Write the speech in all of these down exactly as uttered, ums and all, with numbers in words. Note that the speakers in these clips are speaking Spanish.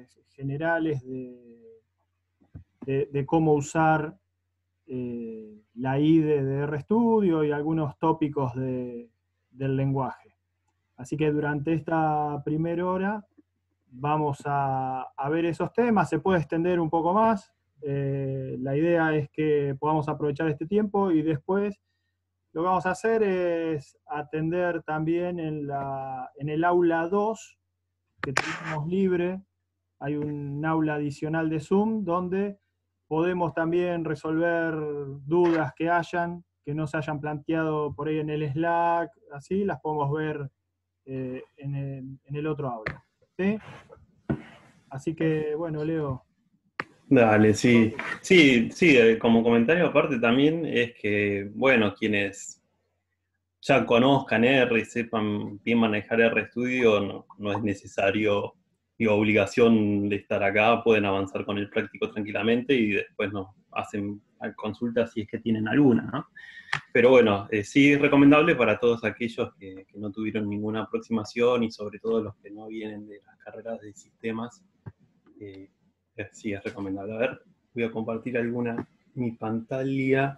nociones generales de, de, de cómo usar eh, la I D E de RStudio y algunos tópicos de, del lenguaje. Así que durante esta primera hora vamos a, a ver esos temas, se puede extender un poco más. Eh, la idea es que podamos aprovechar este tiempo y después lo que vamos a hacer es atender también en, la, en el aula dos, que tenemos libre. Hay un aula adicional de Zoom donde podemos también resolver dudas que hayan, que no se hayan planteado por ahí en el Slack, así las podemos ver eh, en, el, en el otro aula. ¿Sí? Así que, bueno, Leo. Dale, sí. Sí, sí, eh, como comentario aparte también es que, bueno, quienes ya conozcan R y sepan bien manejar RStudio, no, no es necesario y obligación de estar acá, pueden avanzar con el práctico tranquilamente y después nos hacen consultas si es que tienen alguna, ¿no? Pero bueno, eh, sí es recomendable para todos aquellos que, que no tuvieron ninguna aproximación y sobre todo los que no vienen de las carreras de sistemas, eh, sí es recomendable. A ver, voy a compartir alguna, mi pantalla.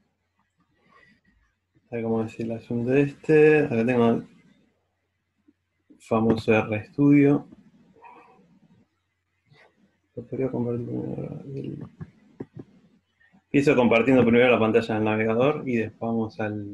A ver cómo decir el asunto de este. Acá tengo el famoso RStudio. Lo podría compartir primero. Empiezo compartiendo primero la pantalla del navegador y después vamos al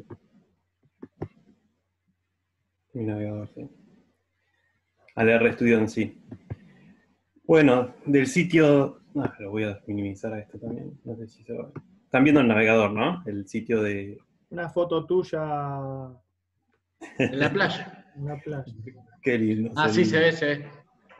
mi navegador, ¿sí? Al RStudio en sí. Bueno, del sitio... Ah, lo voy a minimizar a esto también. No sé si se va. Están viendo el navegador, ¿no? El sitio de... Una foto tuya en la playa. En la playa. Qué lindo. Ah, sí, se ve, se ve.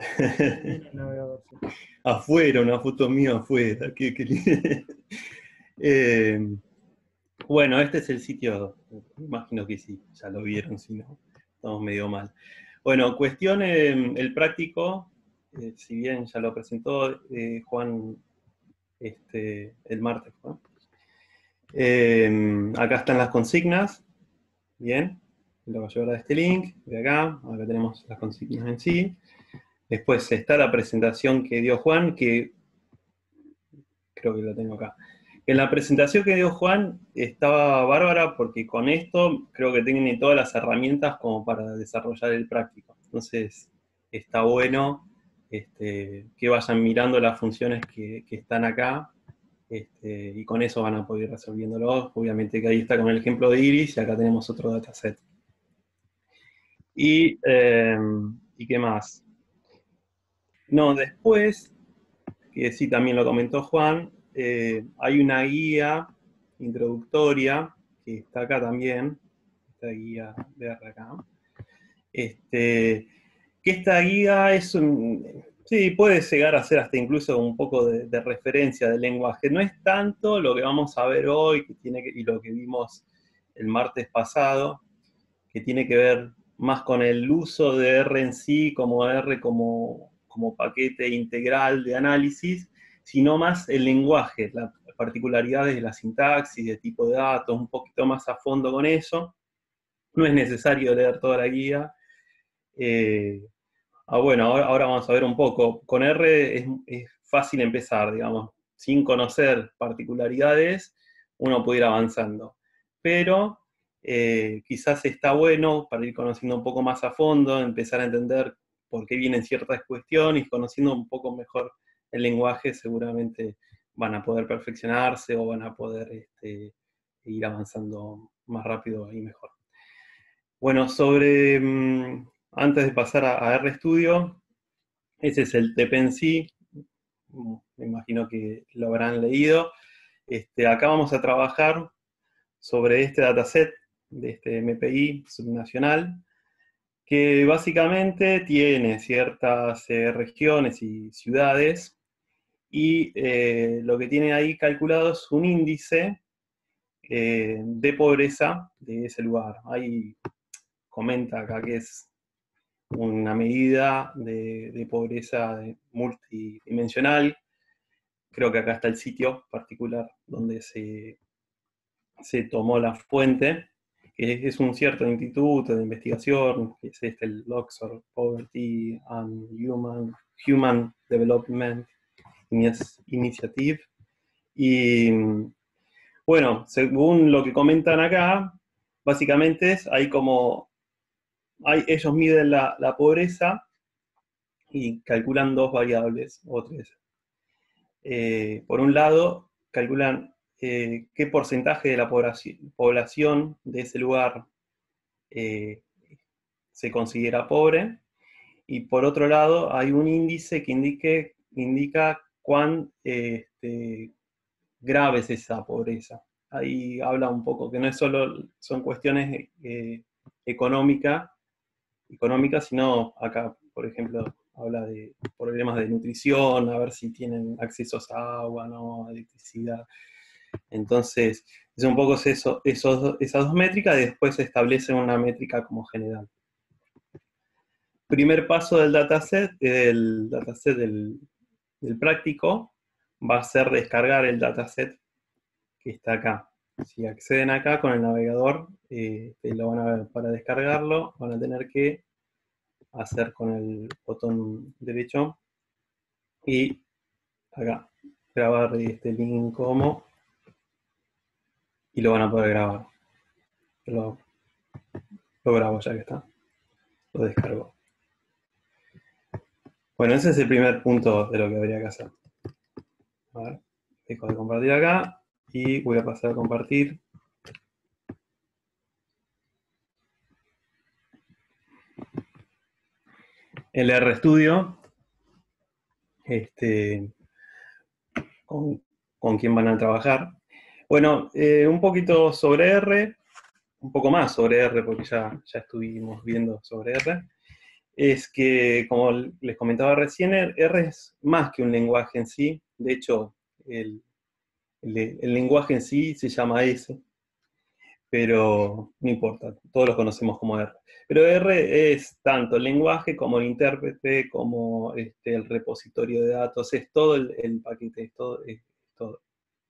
Afuera, una foto mía afuera. Qué, qué lindo. eh, bueno, este es el sitio. Imagino que sí, ya lo vieron, si no, estamos medio mal. Bueno, cuestión, eh, el práctico, eh, si bien ya lo presentó eh, Juan este, el martes, ¿no? Eh, acá están las consignas, bien, lo voy a llevar a este link, de acá, acá tenemos las consignas en sí. Después está la presentación que dio Juan, que creo que la tengo acá. En la presentación que dio Juan estaba bárbara porque con esto creo que tiene todas las herramientas como para desarrollar el práctico. Entonces está bueno este, que vayan mirando las funciones que, que están acá este, y con eso van a poder ir resolviéndolo. Obviamente que ahí está con el ejemplo de Iris y acá tenemos otro dataset. Y, eh, ¿y qué más? No, después, que sí también lo comentó Juan, eh, hay una guía introductoria, que está acá también, esta guía de acá, este, que esta guía es un, sí, puede llegar a ser hasta incluso un poco de, de referencia del lenguaje. No es tanto lo que vamos a ver hoy que tiene que, y lo que vimos el martes pasado, que tiene que ver más con el uso de R en sí, como R como, como paquete integral de análisis, sino más el lenguaje, las particularidades de la sintaxis, de tipo de datos, un poquito más a fondo con eso. No es necesario leer toda la guía. Eh, ah, bueno, ahora, ahora vamos a ver un poco. Con R es, es fácil empezar, digamos. Sin conocer particularidades, uno puede ir avanzando. Pero eh, quizás está bueno para ir conociendo un poco más a fondo, empezar a entender por qué vienen ciertas cuestiones, y conociendo un poco mejor el lenguaje, seguramente van a poder perfeccionarse o van a poder este, ir avanzando más rápido y mejor. Bueno, sobre, mmm, antes de pasar a, a RStudio, ese es el T P en sí, me imagino que lo habrán leído. Este, acá vamos a trabajar sobre este dataset de este M P I subnacional, que básicamente tiene ciertas eh, regiones y ciudades, y eh, lo que tiene ahí calculado es un índice eh, de pobreza de ese lugar. Ahí comenta acá que es una medida de, de pobreza multidimensional. Creo que acá está el sitio particular donde se, se tomó la fuente, que es un cierto instituto de investigación, que es este, el Oxford Poverty and Human, Human Development Initiative. Y bueno, según lo que comentan acá, básicamente es, hay como, hay, ellos miden la, la pobreza y calculan dos variables, o tres. Eh, por un lado, calculan eh, qué porcentaje de la población, población de ese lugar eh, se considera pobre, y por otro lado hay un índice que indique, indica cuán eh, este, grave es esa pobreza. Ahí habla un poco que no es solo, son cuestiones eh, económica, económicas, sino acá, por ejemplo, habla de problemas de nutrición, a ver si tienen accesos a agua, ¿no? A electricidad. Entonces, es un poco eso, esos, esas dos métricas, y después se establece una métrica como general. Primer paso del dataset, el dataset del, del práctico, va a ser descargar el dataset que está acá. Si acceden acá con el navegador, eh, lo van a ver. Para descargarlo, van a tener que hacer con el botón derecho y acá, grabar este link como, y lo van a poder grabar. Lo, lo grabo ya que está. Lo descargo. Bueno, ese es el primer punto de lo que habría que hacer. A ver, dejo de compartir acá y voy a pasar a compartir. El RStudio, este, con, con quién van a trabajar. Bueno, eh, un poquito sobre R, un poco más sobre R, porque ya, ya estuvimos viendo sobre R, es que, como les comentaba recién, R es más que un lenguaje en sí. De hecho, el, el, el lenguaje en sí se llama S, pero no importa, todos lo conocemos como R. Pero R es tanto el lenguaje como el intérprete, como este, el repositorio de datos, es todo el, el paquete, es todo. Es todo.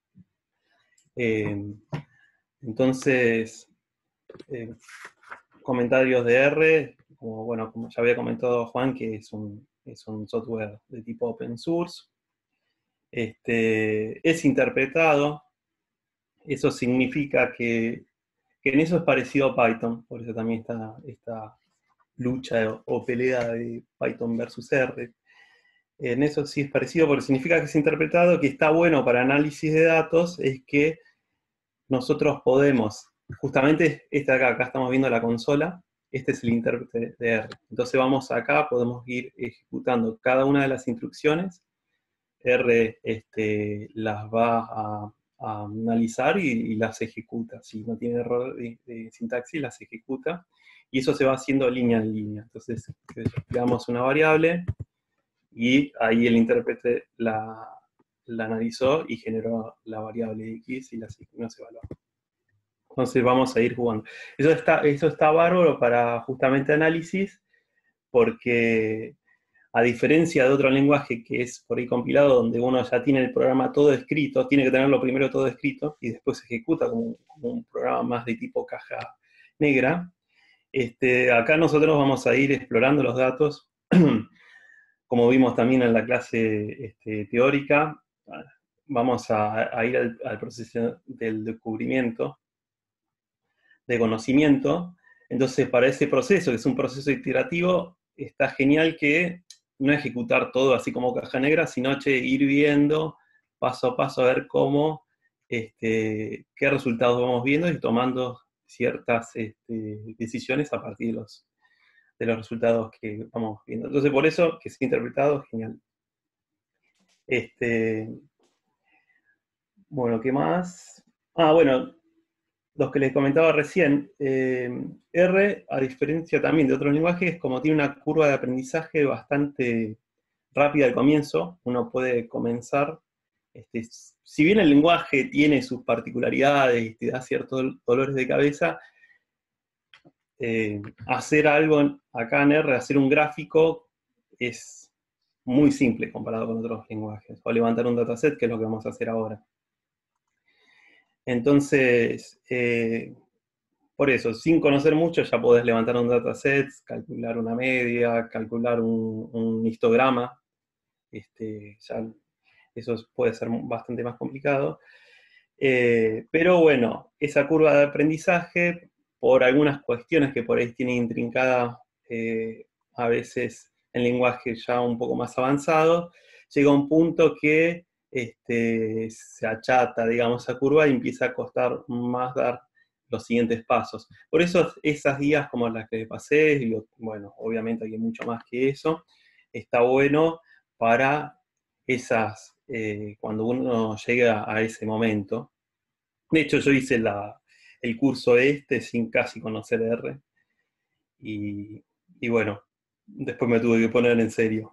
Eh, entonces, eh, comentarios de R, como, bueno, como ya había comentado Juan, que es un, es un software de tipo open source. Este, es interpretado, eso significa que, que en eso es parecido a Python, por eso también está esta lucha o, o pelea de Python versus R. En eso sí es parecido, porque significa que es interpretado, que está bueno para análisis de datos, es que nosotros podemos, justamente esta acá, acá estamos viendo la consola, este es el intérprete de R. Entonces vamos acá, podemos ir ejecutando cada una de las instrucciones, R este, las va a, a analizar y, y las ejecuta. Si no tiene error de, de sintaxis, las ejecuta, y eso se va haciendo línea en línea. Entonces, creamos una variable, y ahí el intérprete la, la analizó y generó la variable X y las nos evaluó. Entonces vamos a ir jugando. Eso está, eso está bárbaro para justamente análisis, porque a diferencia de otro lenguaje que es por ahí compilado, donde uno ya tiene el programa todo escrito, tiene que tenerlo primero todo escrito y después se ejecuta como, como un programa más de tipo caja negra. Este, acá nosotros vamos a ir explorando los datos, como vimos también en la clase este, teórica. Vamos a, a ir al, al proceso del descubrimiento, de conocimiento. Entonces, para ese proceso, que es un proceso iterativo, está genial que no ejecutar todo así como caja negra, sino che, ir viendo paso a paso a ver cómo, este, qué resultados vamos viendo y tomando ciertas este, decisiones a partir de los, de los resultados que vamos viendo. Entonces, por eso, que sea interpretado, genial. Este, bueno, ¿qué más? Ah, bueno, los que les comentaba recién, eh, R, a diferencia también de otros lenguajes, como tiene una curva de aprendizaje bastante rápida al comienzo, uno puede comenzar, este, si bien el lenguaje tiene sus particularidades y te da ciertos dolores de cabeza, eh, hacer algo acá en R, hacer un gráfico, es muy simple comparado con otros lenguajes, o levantar un dataset, que es lo que vamos a hacer ahora. Entonces, eh, por eso, sin conocer mucho ya podés levantar un dataset, calcular una media, calcular un, un histograma, este, ya eso puede ser bastante más complicado. Eh, pero bueno, esa curva de aprendizaje, por algunas cuestiones que por ahí tiene intrincada eh, a veces en lenguaje ya un poco más avanzado, llega a un punto que este, se achata, digamos, esa curva y empieza a costar más dar los siguientes pasos. Por eso esas guías como las que les pasé, y bueno, obviamente hay mucho más que eso, está bueno para esas, eh, cuando uno llega a ese momento. De hecho, yo hice la, el curso este sin casi conocer R, y, y bueno, después me tuve que poner en serio.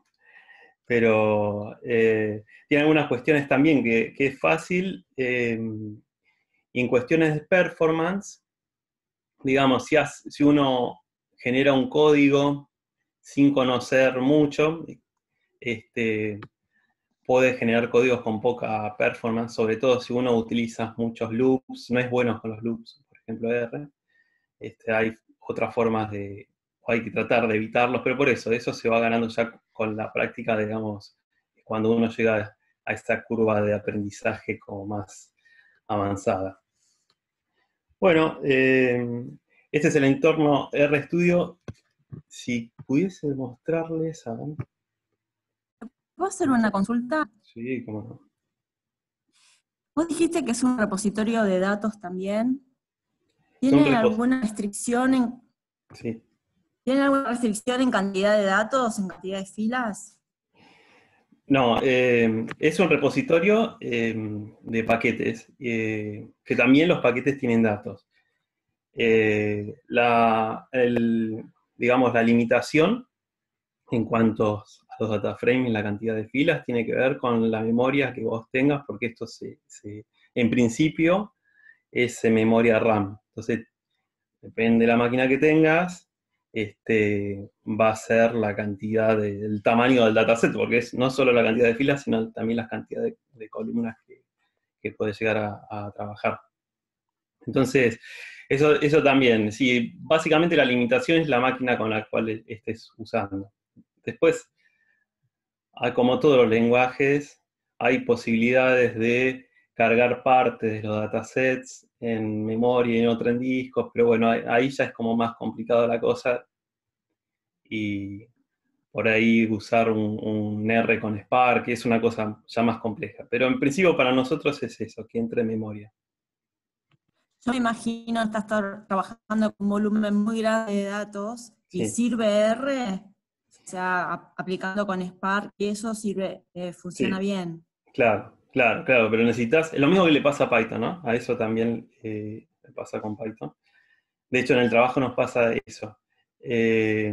Pero eh, tiene algunas cuestiones también que, que es fácil, eh, y en cuestiones de performance, digamos, si, has, si uno genera un código sin conocer mucho, este, puede generar códigos con poca performance, sobre todo si uno utiliza muchos loops, no es bueno con los loops, por ejemplo R. Este, hay otras formas de, hay que tratar de evitarlos, pero por eso, eso se va ganando ya con la práctica, digamos, cuando uno llega a esta curva de aprendizaje como más avanzada. Bueno, eh, este es el entorno RStudio. Si pudiese mostrarles, a ver. ¿Puedo hacer una consulta? Sí, cómo no. Vos dijiste que es un repositorio de datos también. Es un ¿Tiene repos- alguna restricción en, Sí. ¿tiene alguna restricción en cantidad de datos, en cantidad de filas? No, eh, es un repositorio eh, de paquetes, eh, que también los paquetes tienen datos. Eh, la, el, digamos, la limitación en cuanto a los data frames, la cantidad de filas, tiene que ver con la memoria que vos tengas, porque esto se, se, en principio es memoria RAM. Entonces, depende de la máquina que tengas, este, va a ser la cantidad de, el tamaño del dataset, porque es no solo la cantidad de filas, sino también la cantidad de, de columnas que, que puedes llegar a, a trabajar. Entonces, eso, eso también, sí, básicamente la limitación es la máquina con la cual estés usando. Después, como todos los lenguajes, hay posibilidades de cargar partes de los datasets en memoria y en otra en discos, pero bueno, ahí ya es como más complicado la cosa, y por ahí usar un, un R con Spark es una cosa ya más compleja. Pero en principio para nosotros es eso, que entre en memoria. Yo me imagino estás trabajando con un volumen muy grande de datos y Sí. sirve R, o sea, a- aplicando con Spark, y eso sirve, eh, funciona Sí. bien. Claro, claro, claro, pero necesitas, es lo mismo que le pasa a Python, ¿no? A eso también eh, le pasa con Python. De hecho, en el trabajo nos pasa eso. Eh,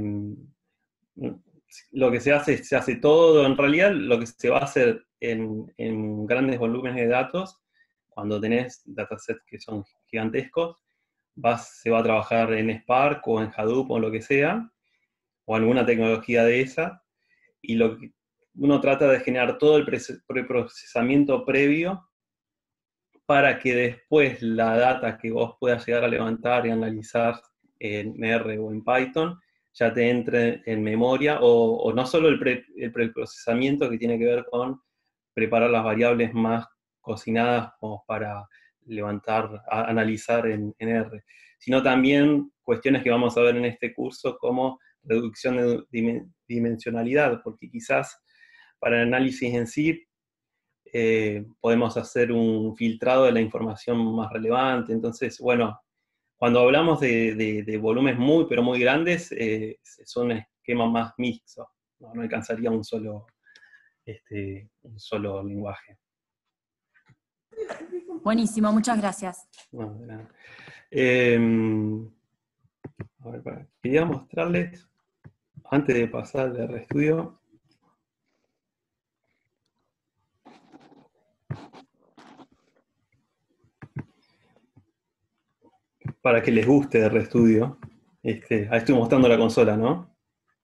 lo que se hace, se hace todo, en realidad lo que se va a hacer en, en grandes volúmenes de datos, cuando tenés datasets que son gigantescos, vas, se va a trabajar en Spark o en Hadoop o lo que sea, o alguna tecnología de esa, y lo que uno trata de generar todo el preprocesamiento previo para que después la data que vos puedas llegar a levantar y analizar en R o en Python ya te entre en memoria, o, o no solo el, pre, el preprocesamiento que tiene que ver con preparar las variables más cocinadas como para levantar, a, analizar en, en R, sino también cuestiones que vamos a ver en este curso como reducción de dimensionalidad, porque quizás para el análisis en sí eh, podemos hacer un filtrado de la información más relevante. Entonces, bueno, cuando hablamos de, de, de volúmenes muy, pero muy grandes, eh, es un esquema más mixto, no, no alcanzaría un solo, este, un solo lenguaje. Buenísimo, muchas gracias. No, de nada. Eh, a ver, para, quería mostrarles, antes de pasar al RStudio, para que les guste RStudio. Este, ahí estoy mostrando la consola, ¿no?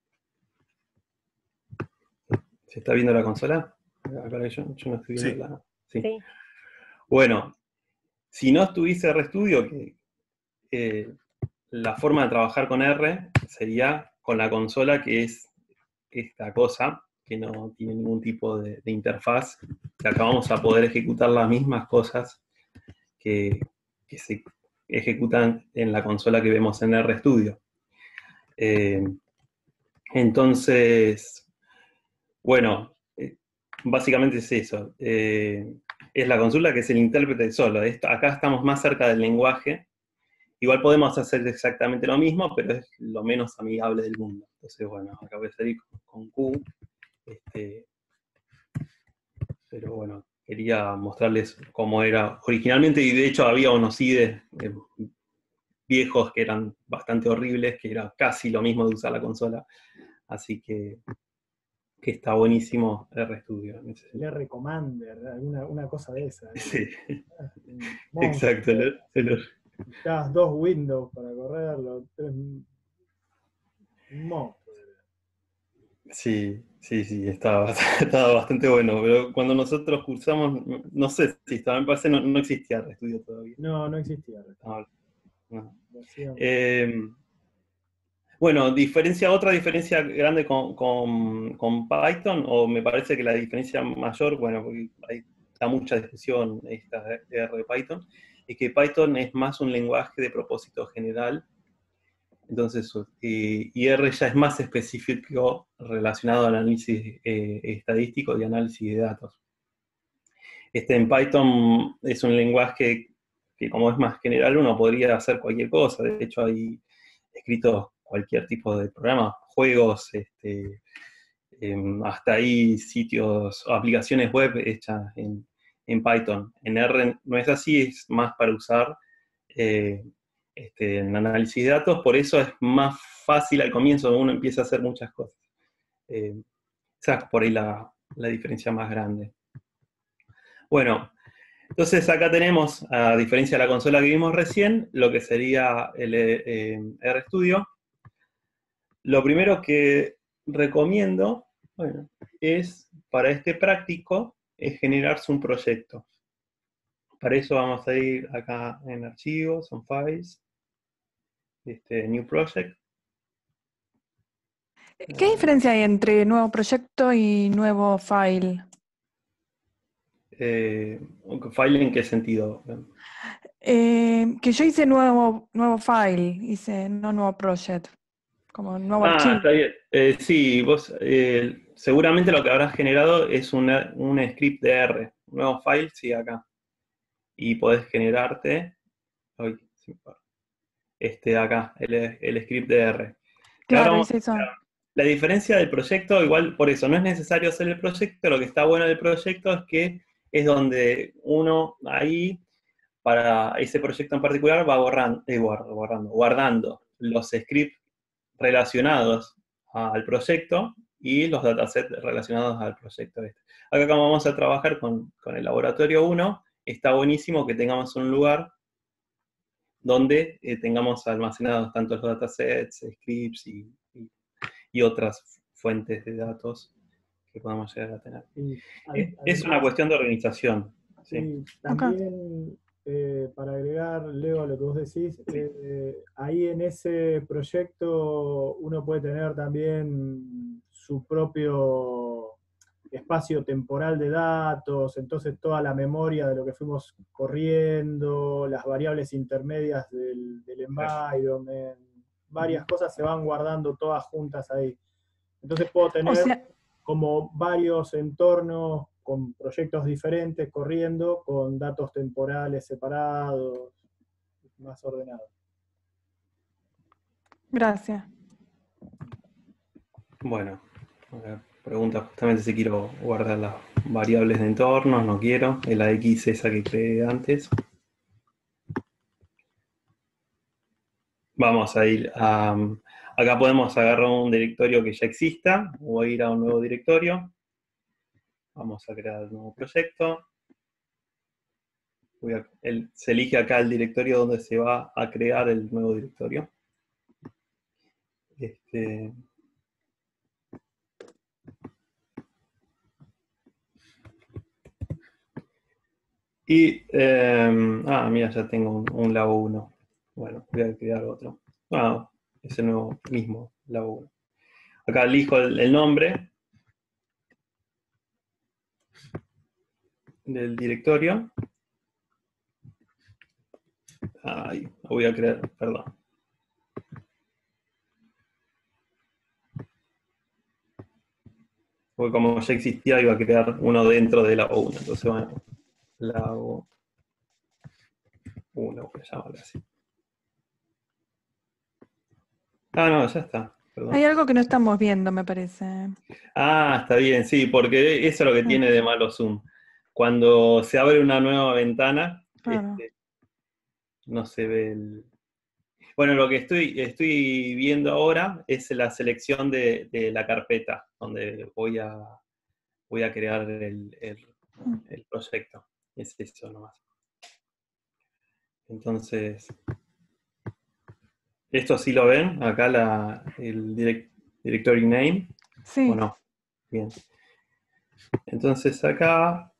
¿Se está viendo la consola? Acá yo, yo no estoy viendo Sí. la... Sí. Sí. Bueno, si no estuviese RStudio, que eh, la forma de trabajar con R sería con la consola, que es esta cosa, que no tiene ningún tipo de, de interfaz, que acá vamos a poder ejecutar las mismas cosas que, que se ejecutan en la consola que vemos en RStudio. Eh, entonces, bueno, eh, básicamente es eso. Eh, es la consola que es el intérprete solo. Esto, acá estamos más cerca del lenguaje. Igual podemos hacer exactamente lo mismo, pero es lo menos amigable del mundo. Entonces, bueno, acá voy a salir con, con Q. Este, pero bueno, quería mostrarles cómo era originalmente, y de hecho había unos I D E eh, viejos que eran bastante horribles, que era casi lo mismo de usar la consola. Así que, que está buenísimo RStudio. El R Commander, alguna una cosa de esa. Sí, Un exacto. El, el, necesitabas dos Windows para correrlo, tres, un monstruo. sí, sí, sí, estaba, estaba bastante bueno, pero cuando nosotros cursamos, no sé si estaba, me parece no, no existía RStudio todavía. No, no existía. No, no. Lo hacían- Eh, bueno, diferencia, otra diferencia grande con, con, con Python, o me parece que la diferencia mayor, bueno, porque hay está mucha discusión esta de R de Python, es que Python es más un lenguaje de propósito general. Entonces, eh, y R ya es más específico relacionado al análisis eh, estadístico y análisis de datos. Este, en Python es un lenguaje que, como es más general, uno podría hacer cualquier cosa. De hecho, hay escritos cualquier tipo de programa, juegos, este, eh, hasta ahí sitios o aplicaciones web hechas en, en Python. En R no es así, es más para usar eh, este, en análisis de datos, por eso es más fácil al comienzo, uno empieza a hacer muchas cosas. Eh, esa es por ahí la, la diferencia más grande. Bueno, entonces acá tenemos, a diferencia de la consola que vimos recién, lo que sería el eh, RStudio. Lo primero que recomiendo, bueno, es para este práctico, es generarse un proyecto. Para eso vamos a ir acá en archivos, en files, este, new project. ¿Qué diferencia hay entre nuevo proyecto y nuevo file? Eh, ¿File en qué sentido? Eh, que yo hice nuevo, nuevo file, hice no nuevo project, como nuevo Ah, archivo. está bien. Eh, sí, vos eh, seguramente lo que habrás generado es una, un script de R, un nuevo file, sí, acá. Y podés generarte, ay, sí, este, acá, el, el script de R. Que ahora Claro, vamos hice eso. a- la diferencia del proyecto, igual por eso, no es necesario hacer el proyecto, lo que está bueno del proyecto es que es donde uno ahí, para ese proyecto en particular, va borrando, eh, borrando, guardando los scripts relacionados al proyecto y los datasets relacionados al proyecto este. Acá como vamos a trabajar con, con el laboratorio uno, está buenísimo que tengamos un lugar donde eh, tengamos almacenados tanto los datasets, scripts y, y, y otras fuentes de datos que podamos llegar a tener. Y, ad- Eh, es una además, cuestión de organización. ¿sí? y también, eh, para agregar, Leo, a lo que vos decís, eh, ahí en ese proyecto uno puede tener también su propio espacio temporal de datos, entonces toda la memoria de lo que fuimos corriendo, las variables intermedias del, del environment, varias cosas se van guardando todas juntas ahí. Entonces puedo O tener sea, como varios entornos con proyectos diferentes corriendo, con datos temporales separados, más ordenados. gracias. Bueno, acá pregunta justamente si quiero guardar las variables de entorno, no quiero, es la X esa que creé antes. Vamos a ir a... Acá podemos agarrar un directorio que ya exista, o ir a un nuevo directorio. Vamos a crear un nuevo proyecto. Voy a, el, se elige acá el directorio donde se va a crear el nuevo directorio. Este, y, eh, ah, mira, ya tengo un, un Labo uno. Bueno, voy a crear otro. Ah, es el nuevo mismo Labo uno. Acá elijo el, el nombre. del directorio. Ay, lo voy a crear, perdón. Porque como ya existía, iba a crear uno dentro de la O uno. Entonces, bueno, la O uno, voy a llamarla así. Ah, no, ya está. Perdón. Hay algo que no estamos viendo, me parece. Ah, está bien, sí, porque eso es lo que Ah. tiene de malo Zoom. Cuando se abre una nueva ventana, Claro. este, no se ve el... Bueno, lo que estoy, estoy viendo ahora es la selección de, de la carpeta donde voy a, voy a crear el, el, el proyecto. Es eso nomás. Entonces, ¿esto sí lo ven? Acá la, el direct, directory name, Sí. ¿o no? Bien. Entonces acá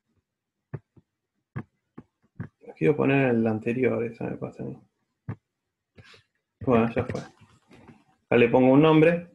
quiero poner el anterior, eso me pasa a mí. Bueno, ya fue. Acá le pongo un nombre.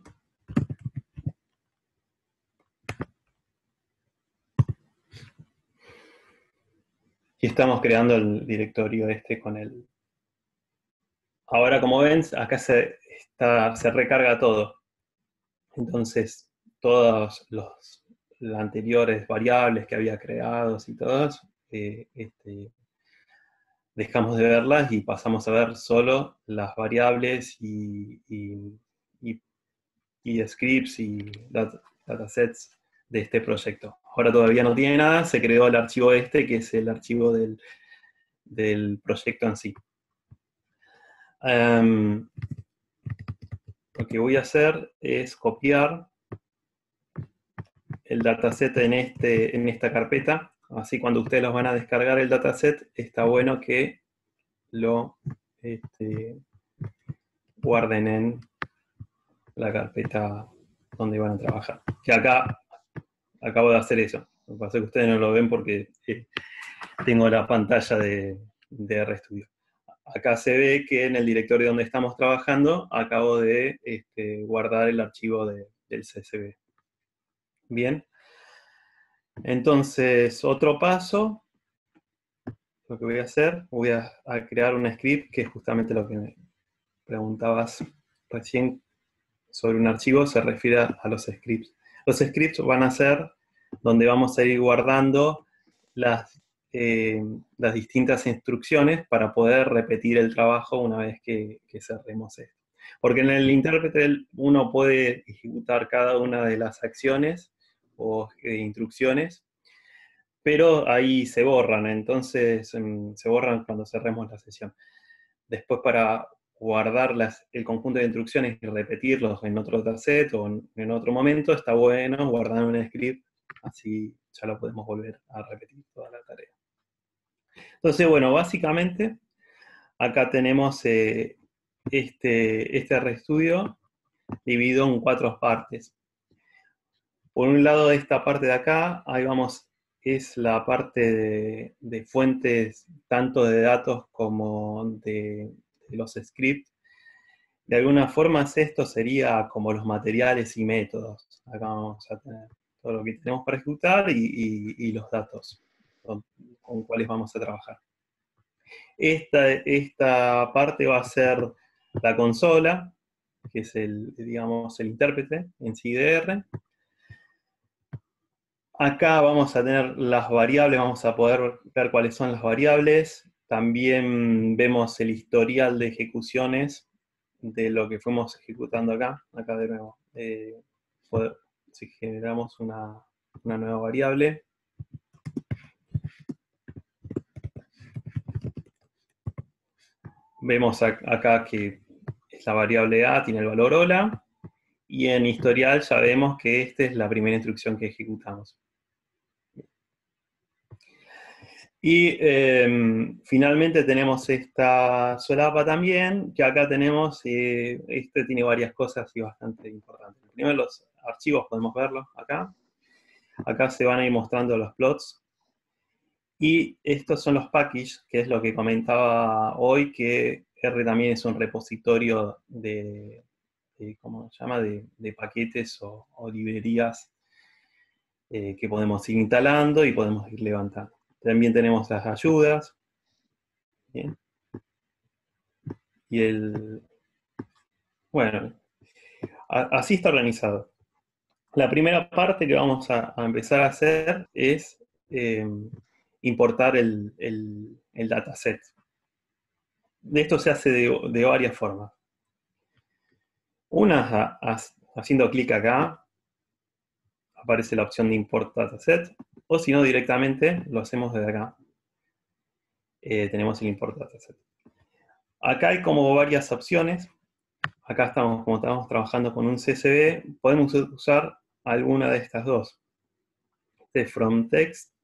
Y estamos creando el directorio este con el... Ahora, como ven, acá se, está, se recarga todo. Entonces, todas los, las anteriores variables que había creado y todas, eh, este, dejamos de verlas y pasamos a ver solo las variables y, y, y, y scripts y data, datasets de este proyecto. Ahora todavía no tiene nada, se creó el archivo este, que es el archivo del, del proyecto en sí. Um, lo que voy a hacer es copiar el dataset en, este, en esta carpeta. Así cuando ustedes los van a descargar el dataset, está bueno que lo este, guarden en la carpeta donde van a trabajar. Que acá acabo de hacer eso. Lo que pasa es que ustedes no lo ven porque eh, tengo la pantalla de, de RStudio. Acá se ve que en el directorio donde estamos trabajando acabo de este, guardar el archivo de, del C S V. Bien. Entonces, otro paso, lo que voy a hacer, voy a, a crear un script, que es justamente lo que me preguntabas recién sobre un archivo, se refiere a los scripts. Los scripts van a ser donde vamos a ir guardando las, eh, las distintas instrucciones para poder repetir el trabajo una vez que, que cerremos esto. Porque en el intérprete uno puede ejecutar cada una de las acciones o eh, instrucciones, pero ahí se borran, entonces se borran cuando cerremos la sesión. Después, para guardar las, el conjunto de instrucciones y repetirlos en otro dataset o en, en otro momento, está bueno guardar un script, así ya lo podemos volver a repetir toda la tarea. Entonces, bueno, básicamente, acá tenemos eh, este, este RStudio dividido en cuatro partes. Por un lado, esta parte de acá, ahí vamos, es la parte de, de fuentes tanto de datos como de, de los scripts. De alguna forma esto sería como los materiales y métodos. Acá vamos a tener todo lo que tenemos para ejecutar y, y, y los datos con, con cuáles vamos a trabajar. Esta, esta parte va a ser la consola, que es el, digamos, el intérprete en C D R. Acá vamos a tener las variables, vamos a poder ver cuáles son las variables. También vemos el historial de ejecuciones de lo que fuimos ejecutando acá. Acá de nuevo, eh, poder, si generamos una, una nueva variable. Vemos acá que es la variable A, tiene el valor hola. Y en historial ya vemos que esta es la primera instrucción que ejecutamos. Y eh, finalmente tenemos esta solapa también, que acá tenemos, eh, este tiene varias cosas y bastante importantes. Primero los archivos, podemos verlos acá. Acá se van a ir mostrando los plots. Y estos son los packages, que es lo que comentaba hoy, que R también es un repositorio de, de ¿cómo se llama? De, de paquetes o, o librerías eh, que podemos ir instalando y podemos ir levantando. También tenemos las ayudas. Bien. Y el... Bueno, a, así está organizado. La primera parte que vamos a, a empezar a hacer es eh, importar el, el, el dataset. De esto se hace de, de varias formas. Una, a, a, haciendo clic acá, aparece la opción de Import Dataset, o si no, directamente lo hacemos desde acá. Eh, tenemos el Import Dataset. Acá hay como varias opciones. Acá estamos, como estamos trabajando con un C S V, podemos usar alguna de estas dos. Este From Text.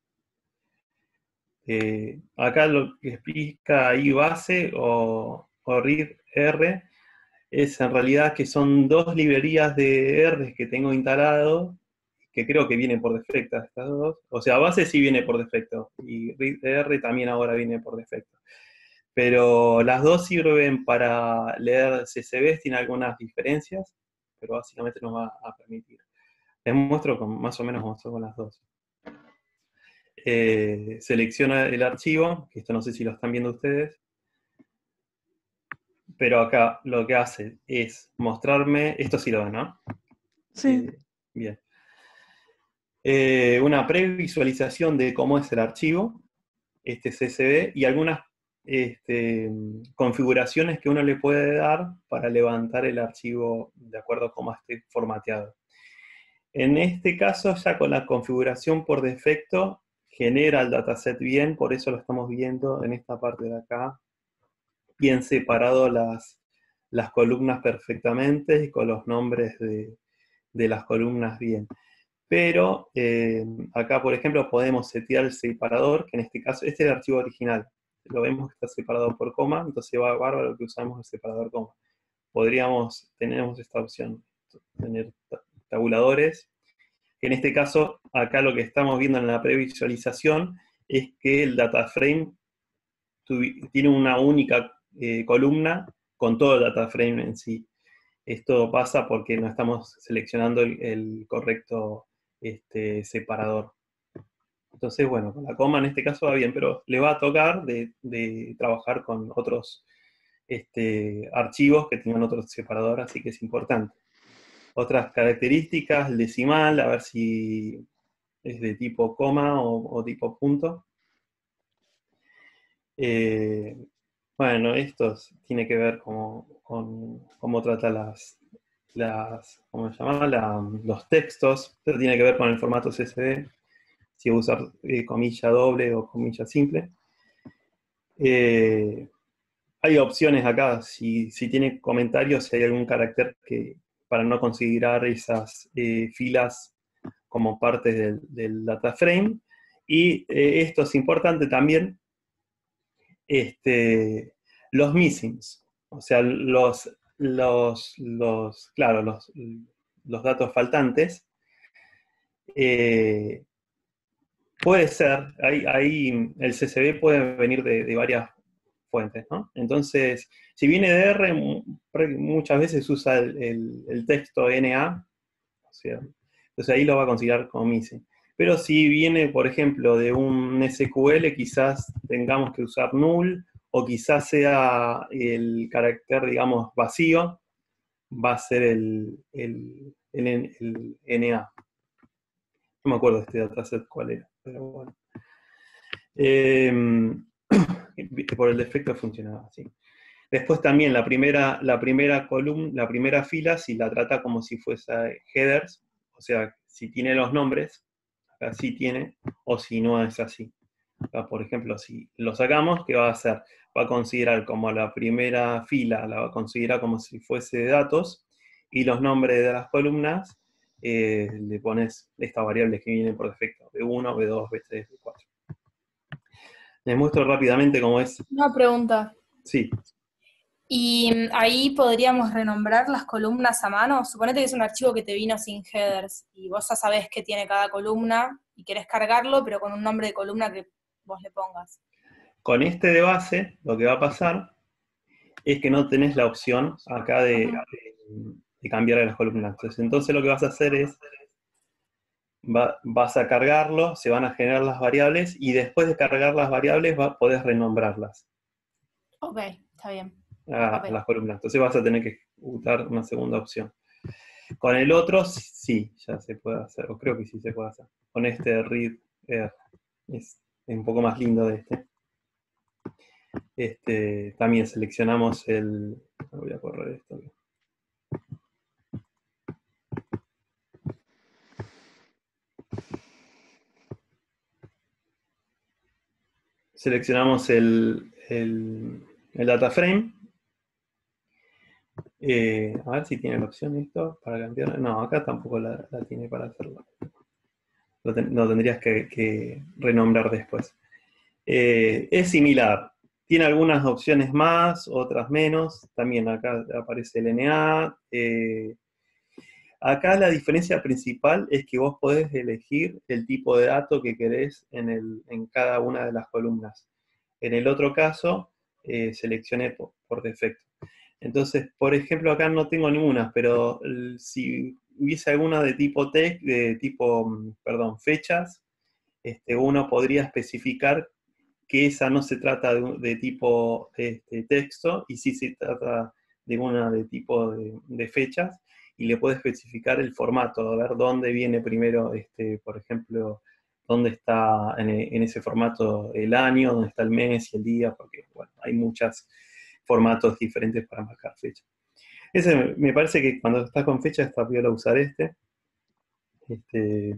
Eh, acá lo que explica ahí base o, o read R es en realidad que son dos librerías de R que tengo instalado, que creo que vienen por defecto estas dos. O sea, base sí viene por defecto, y read R también ahora viene por defecto. Pero las dos sirven para leer C S Vs, tiene algunas diferencias, pero básicamente nos va a permitir. Les muestro, con, más o menos muestro con las dos. Eh, selecciona el archivo, que esto no sé si lo están viendo ustedes, pero acá lo que hace es mostrarme, esto sí lo ven, ¿no? Sí. Eh, bien. Eh, una previsualización de cómo es el archivo, este C S V, y algunas este, configuraciones que uno le puede dar para levantar el archivo de acuerdo a cómo esté formateado. En este caso, ya con la configuración por defecto, genera el dataset bien, por eso lo estamos viendo en esta parte de acá, bien separado las, las columnas perfectamente y con los nombres de, de las columnas bien. Pero eh, acá, por ejemplo, podemos setear el separador, que en este caso, este es el archivo original. Lo vemos que está separado por coma, entonces va bárbaro que usamos el separador coma. Podríamos, tenemos esta opción, tener tabuladores. En este caso, acá lo que estamos viendo en la previsualización es que el data frame tiene una única eh, columna con todo el data frame en sí. Esto pasa porque no estamos seleccionando el, el correcto este, separador. Entonces, bueno, con la coma en este caso va bien, pero le va a tocar de, de trabajar con otros este, archivos que tengan otro separador, así que es importante. Otras características, el decimal, a ver si es de tipo coma o, o tipo punto. Eh, bueno, esto tiene que ver con, con cómo trata las, las ¿cómo se llama? La, los textos. Esto tiene que ver con el formato C S V, si usar eh, comilla doble o comilla simple. Eh, hay opciones acá, si, si tiene comentarios, si hay algún carácter que para no considerar esas eh, filas como parte del, del data frame. Y eh, esto es importante también, este, los missings, o sea, los, los, los claro, los, los datos faltantes. Eh, puede ser, ahí, ahí el C S V puede venir de, de varias fuentes, ¿no? Entonces, si viene de R, muchas veces usa el, el, el texto N A, o sea, entonces ahí lo va a considerar como missing. Pero si viene, por ejemplo, de un S Q L, quizás tengamos que usar null, o quizás sea el carácter, digamos, vacío, va a ser el, el, el, el N A. No me acuerdo de este dataset cuál era, pero bueno. Eh, por el defecto funcionaba así. Después también la primera, la primera columna, la primera fila, si la trata como si fuese headers, o sea, si tiene los nombres, acá sí tiene, o si no es así. Acá, por ejemplo, si lo sacamos, ¿qué va a hacer? Va a considerar como la primera fila, la va a considerar como si fuese datos, y los nombres de las columnas, eh, le pones estas variables que vienen por defecto, B uno, B dos, B tres, B cuatro. Les muestro rápidamente cómo es. Una pregunta. Sí. Y mm, ahí podríamos renombrar las columnas a mano. Suponete que es un archivo que te vino sin headers y vos ya sabés qué tiene cada columna y querés cargarlo, pero con un nombre de columna que vos le pongas. Con este de base, lo que va a pasar es que no tenés la opción acá de, de, de cambiar las columnas. Entonces, entonces lo que vas a hacer es va, vas a cargarlo, se van a generar las variables, y después de cargar las variables va, podés renombrarlas Ok, está bien. a, Ok. a las columnas. Entonces vas a tener que ejecutar una segunda opción. Con el otro sí, ya se puede hacer, o creo que sí se puede hacer. Con este read er, es, es un poco más lindo de este. Este, también seleccionamos el... Voy a correr esto. Seleccionamos el, el, el data frame. Eh, a ver si tiene la opción esto para cambiar. No, acá tampoco la, la tiene para hacerlo. Lo, ten, lo tendrías que, que renombrar después. Eh, es similar. Tiene algunas opciones más, otras menos. También acá aparece el N A. Eh, acá la diferencia principal es que vos podés elegir el tipo de dato que querés en, el, en cada una de las columnas. En el otro caso, eh, seleccioné por, por defecto. Entonces, por ejemplo, acá no tengo ninguna, pero si hubiese alguna de tipo text, de tipo, perdón, fechas, este, uno podría especificar que esa no se trata de, de tipo este, texto, y sí se trata de una de tipo de, de fechas, y le puede especificar el formato, a ver dónde viene primero, este, por ejemplo, dónde está en, en ese formato el año, dónde está el mes y el día, porque bueno, hay muchos formatos diferentes para marcar fecha. Ese me parece que cuando estás con fecha está piola usar este. este.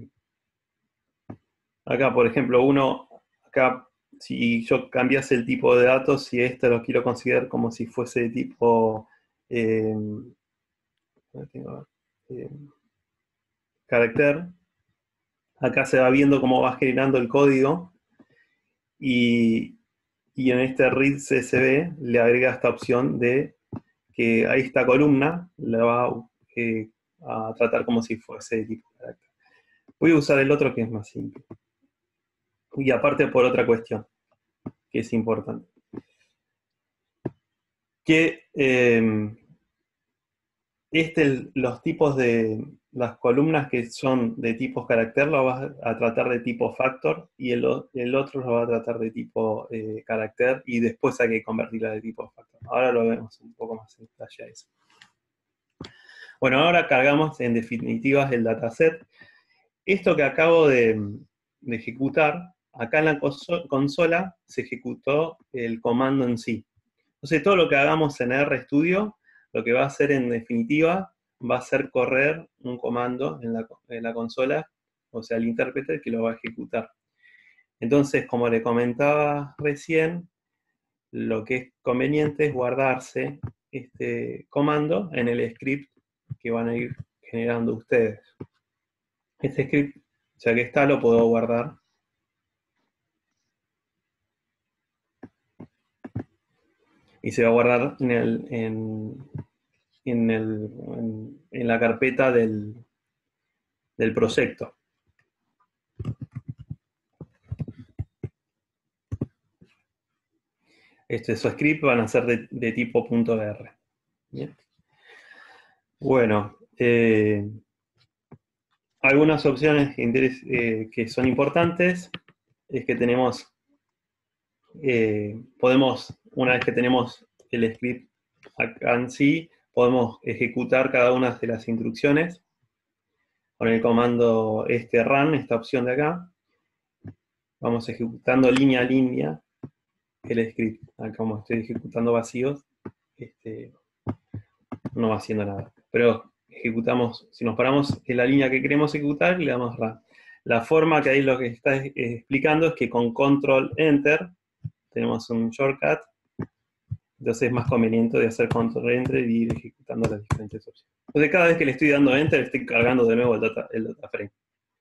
Acá, por ejemplo, uno, acá, si yo cambiase el tipo de datos, si este lo quiero considerar como si fuese de tipo eh, eh, carácter, acá se va viendo cómo va generando el código, y, y en este read C S V le agrega esta opción de que a esta columna la va eh, a tratar como si fuese de tipo carácter. Voy a usar el otro que es más simple. Y aparte por otra cuestión, que es importante. Que eh, este, los tipos de, las columnas que son de tipos carácter lo vas a tratar de tipo factor, y el, el otro lo va a tratar de tipo eh, carácter, y después hay que convertirla de tipo factor. Ahora lo vemos un poco más en detalle eso. Bueno, ahora cargamos en definitiva el dataset. Esto que acabo de, de ejecutar, acá en la consola se ejecutó el comando en sí. Entonces todo lo que hagamos en RStudio, lo que va a hacer en definitiva, va a ser correr un comando en la, en la consola, o sea, el intérprete que lo va a ejecutar. Entonces, como le comentaba recién, lo que es conveniente es guardarse este comando en el script que van a ir generando ustedes. Este script, ya que está, lo puedo guardar. Y se va a guardar en, el, en, en, el, en, en la carpeta del, del proyecto. Este, su script van a ser de, de tipo .r. Bien. Bueno, eh, algunas opciones eh, que son importantes es que tenemos, eh, podemos, una vez que tenemos el script acá en sí, podemos ejecutar cada una de las instrucciones con el comando este run, esta opción de acá. Vamos ejecutando línea a línea el script. Acá, como estoy ejecutando vacíos, este, no va haciendo nada. Pero ejecutamos, si nos paramos en la línea que queremos ejecutar, le damos run. La forma que ahí lo que está explicando es que con control enter tenemos un shortcut. Entonces es más conveniente de hacer control enter y ir ejecutando las diferentes opciones. Entonces cada vez que le estoy dando enter, estoy cargando de nuevo el data, el data frame.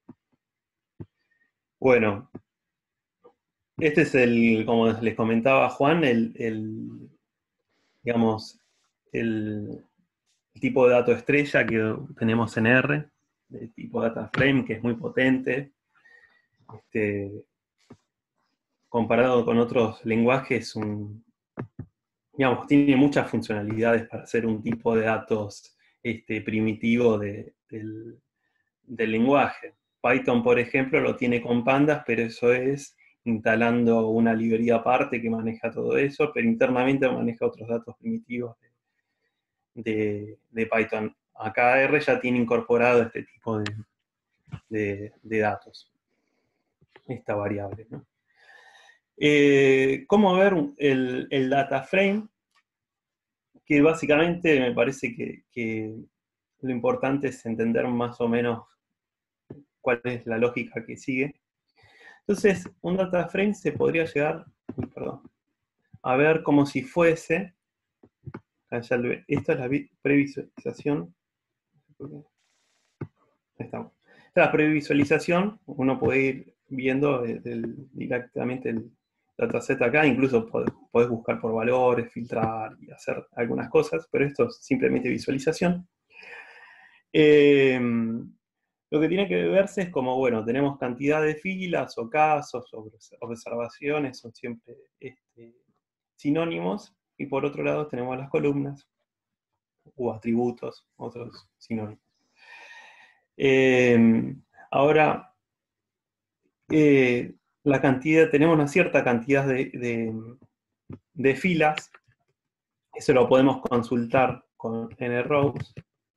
Bueno, este es el, como les comentaba Juan, el, el digamos, el, el tipo de dato estrella que tenemos en R, de tipo data frame, que es muy potente. Este, comparado con otros lenguajes, un, digamos, tiene muchas funcionalidades para hacer un tipo de datos este, primitivo de, del, del lenguaje. Python, por ejemplo, lo tiene con pandas, pero eso es instalando una librería aparte que maneja todo eso, pero internamente maneja otros datos primitivos de, de, de Python. Acá R ya tiene incorporado este tipo de, de, de datos, esta variable, ¿no? Eh, ¿Cómo ver el, el data frame? Que básicamente me parece que, que lo importante es entender más o menos cuál es la lógica que sigue. Entonces, un data frame se podría llegar, uy, perdón, a ver como si fuese, esta es la previsualización, ahí estamos. Esta es la previsualización, uno puede ir viendo el, el, directamente el dataset acá, incluso podés, podés buscar por valores, filtrar y hacer algunas cosas, pero esto es simplemente visualización. Eh, Lo que tiene que verse es como, bueno, tenemos cantidad de filas o casos o observaciones, son siempre este, sinónimos, y por otro lado tenemos las columnas o atributos, otros sinónimos. Eh, ahora, eh, la cantidad, tenemos una cierta cantidad de, de, de filas, eso lo podemos consultar con nrows.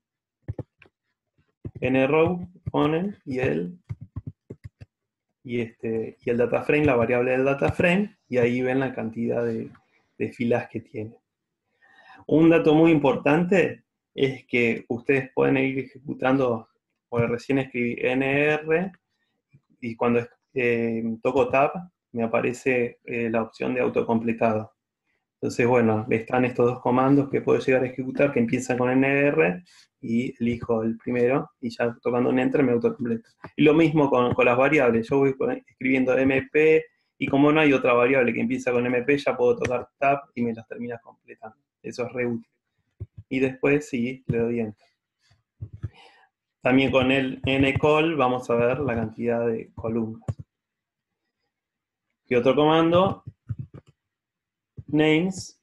nrow ponen y el y este y el data frame, la variable del data frame, y ahí ven la cantidad de, de filas que tiene. Un dato muy importante es que ustedes pueden ir ejecutando, porque recién escribí nr y cuando eh, toco tab me aparece eh, la opción de autocompletado. Entonces, bueno, están estos dos comandos que puedo llegar a ejecutar que empiezan con nr y elijo el primero y ya tocando un enter me autocompleta. Y lo mismo con, con las variables. Yo voy escribiendo mp y como no hay otra variable que empieza con mp, ya puedo tocar tab y me las termina completando. Eso es re útil. Y después sí, le doy enter. También con el ncall vamos a ver la cantidad de columnas. Y otro comando, names.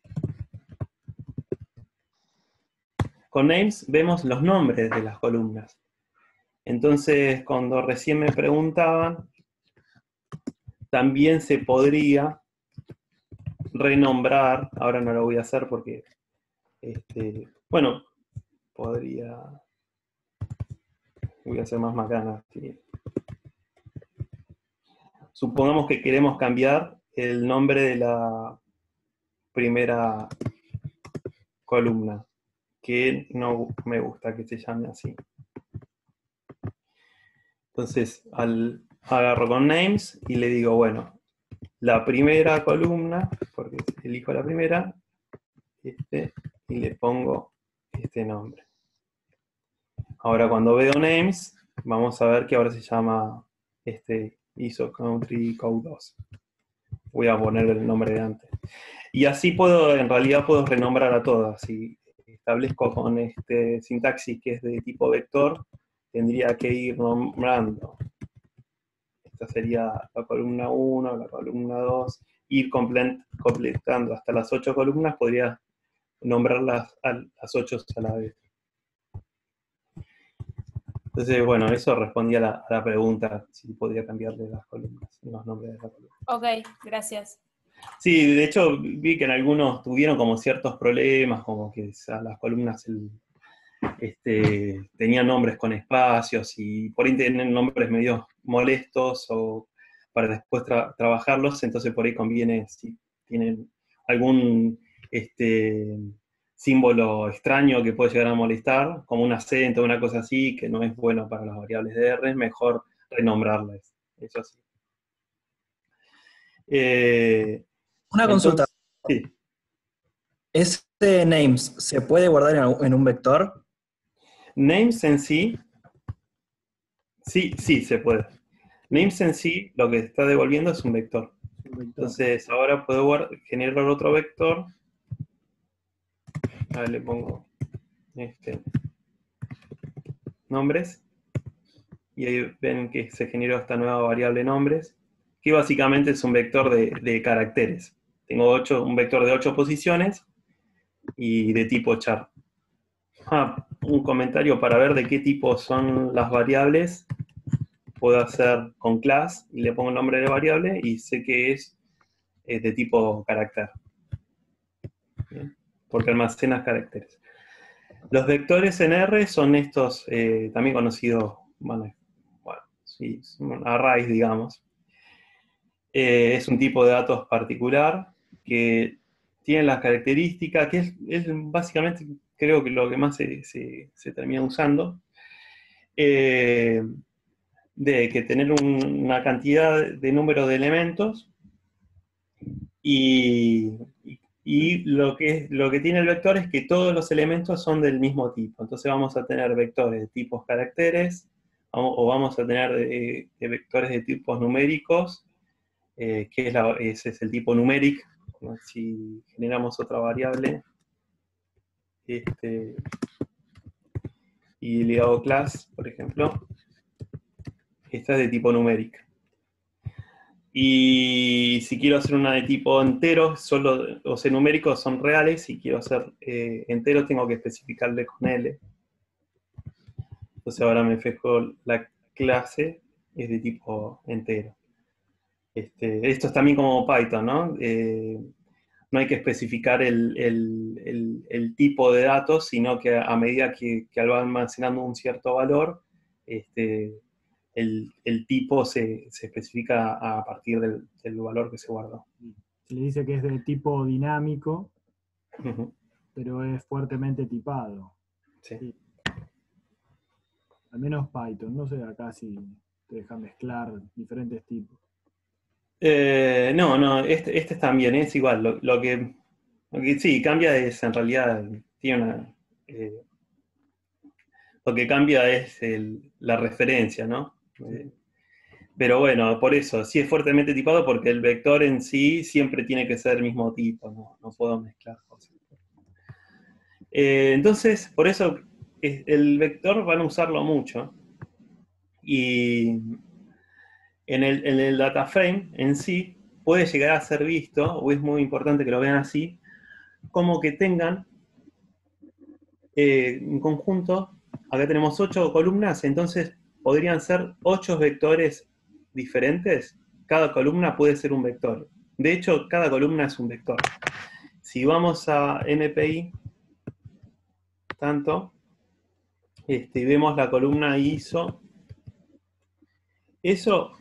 Con names vemos los nombres de las columnas. Entonces, cuando recién me preguntaban, también se podría renombrar, ahora no lo voy a hacer porque, este, bueno, podría, voy a hacer más macana. ¿Sí? Supongamos que queremos cambiar el nombre de la primera columna, que no me gusta que se llame así. Entonces, al, agarro con names y le digo, bueno, la primera columna, porque elijo la primera, este, y le pongo este nombre. Ahora cuando veo names, vamos a ver que ahora se llama este I S O Country Code dos. Voy a poner el nombre de antes. Y así puedo, en realidad puedo renombrar a todas. Si establezco con este sintaxis que es de tipo vector, tendría que ir nombrando. Esta sería la columna uno, la columna dos, ir completando hasta las ocho columnas, podría nombrarlas a las ocho a la vez. Entonces, bueno, eso respondía a la, a la pregunta, si podría cambiarle las columnas, los nombres de la columna. Ok, gracias. Sí, de hecho, vi que en algunos tuvieron como ciertos problemas, como que a las columnas el, este, tenían nombres con espacios, y por ahí tienen nombres medio molestos, o para después tra trabajarlos, entonces por ahí conviene, si tienen algún este, símbolo extraño que puede llegar a molestar, como un acento o una cosa así, que no es bueno para las variables de R, es mejor renombrarlas, eso sí. Eh, Una consulta. Sí. ¿Este names se puede guardar en, en un vector? Names en sí, sí, sí se puede. Names en sí, lo que está devolviendo es un vector. Un vector. Entonces, ahora puedo guardar, generar otro vector. A ver, le pongo este, nombres. Y ahí ven que se generó esta nueva variable nombres, que básicamente es un vector de, de caracteres. Tengo ocho, un vector de ocho posiciones y de tipo char. Ah, un comentario para ver de qué tipo son las variables. puedo hacer con class y le pongo el nombre de la variable y sé que es eh, de tipo carácter. ¿Bien? Porque almacenas caracteres. Los vectores en R son estos, eh, también conocidos, bueno, bueno sí, son arrays, digamos. Eh, es un tipo de datos particular que tiene las características, que es, es básicamente, creo que lo que más se, se, se termina usando, eh, de que tener un, una cantidad de número de elementos y, y lo, que, lo que tiene el vector es que todos los elementos son del mismo tipo. Entonces vamos a tener vectores de tipos caracteres o, o vamos a tener de, de vectores de tipos numéricos, eh, que es la, ese es el tipo numeric. Si generamos otra variable este, y le hago class, por ejemplo, esta es de tipo numeric. Y si quiero hacer una de tipo entero, solo, o sea, numéricos son reales, si quiero hacer eh, entero tengo que especificarle con L. Entonces ahora me fijo la clase, es de tipo entero. Este, esto es también como Python, ¿no? Eh, no hay que especificar el, el, el, el tipo de datos, sino que a medida que, que va almacenando un cierto valor, este, el, el tipo se, se especifica a partir del, del valor que se guardó. Se le dice que es de tipo dinámico, Uh-huh. pero es fuertemente tipado. Sí. Sí. Al menos Python, no sé acá si te deja mezclar diferentes tipos. Eh, no, no, este, este también es igual. Lo, lo, que, lo que sí cambia es, en realidad, tiene una, eh, lo que cambia es el, la referencia, ¿no? Eh, pero bueno, por eso, sí es fuertemente tipado porque el vector en sí siempre tiene que ser el mismo tipo, no, no puedo mezclar cosas. Eh, entonces, por eso eh, el vector van a usarlo mucho. Y en el, en el data frame en sí puede llegar a ser visto, o es muy importante que lo vean así, como que tengan eh, en conjunto, acá tenemos ocho columnas, entonces podrían ser ocho vectores diferentes. Cada columna puede ser un vector. De hecho, cada columna es un vector. Si vamos a N P I, tanto, este, y vemos la columna I S O, eso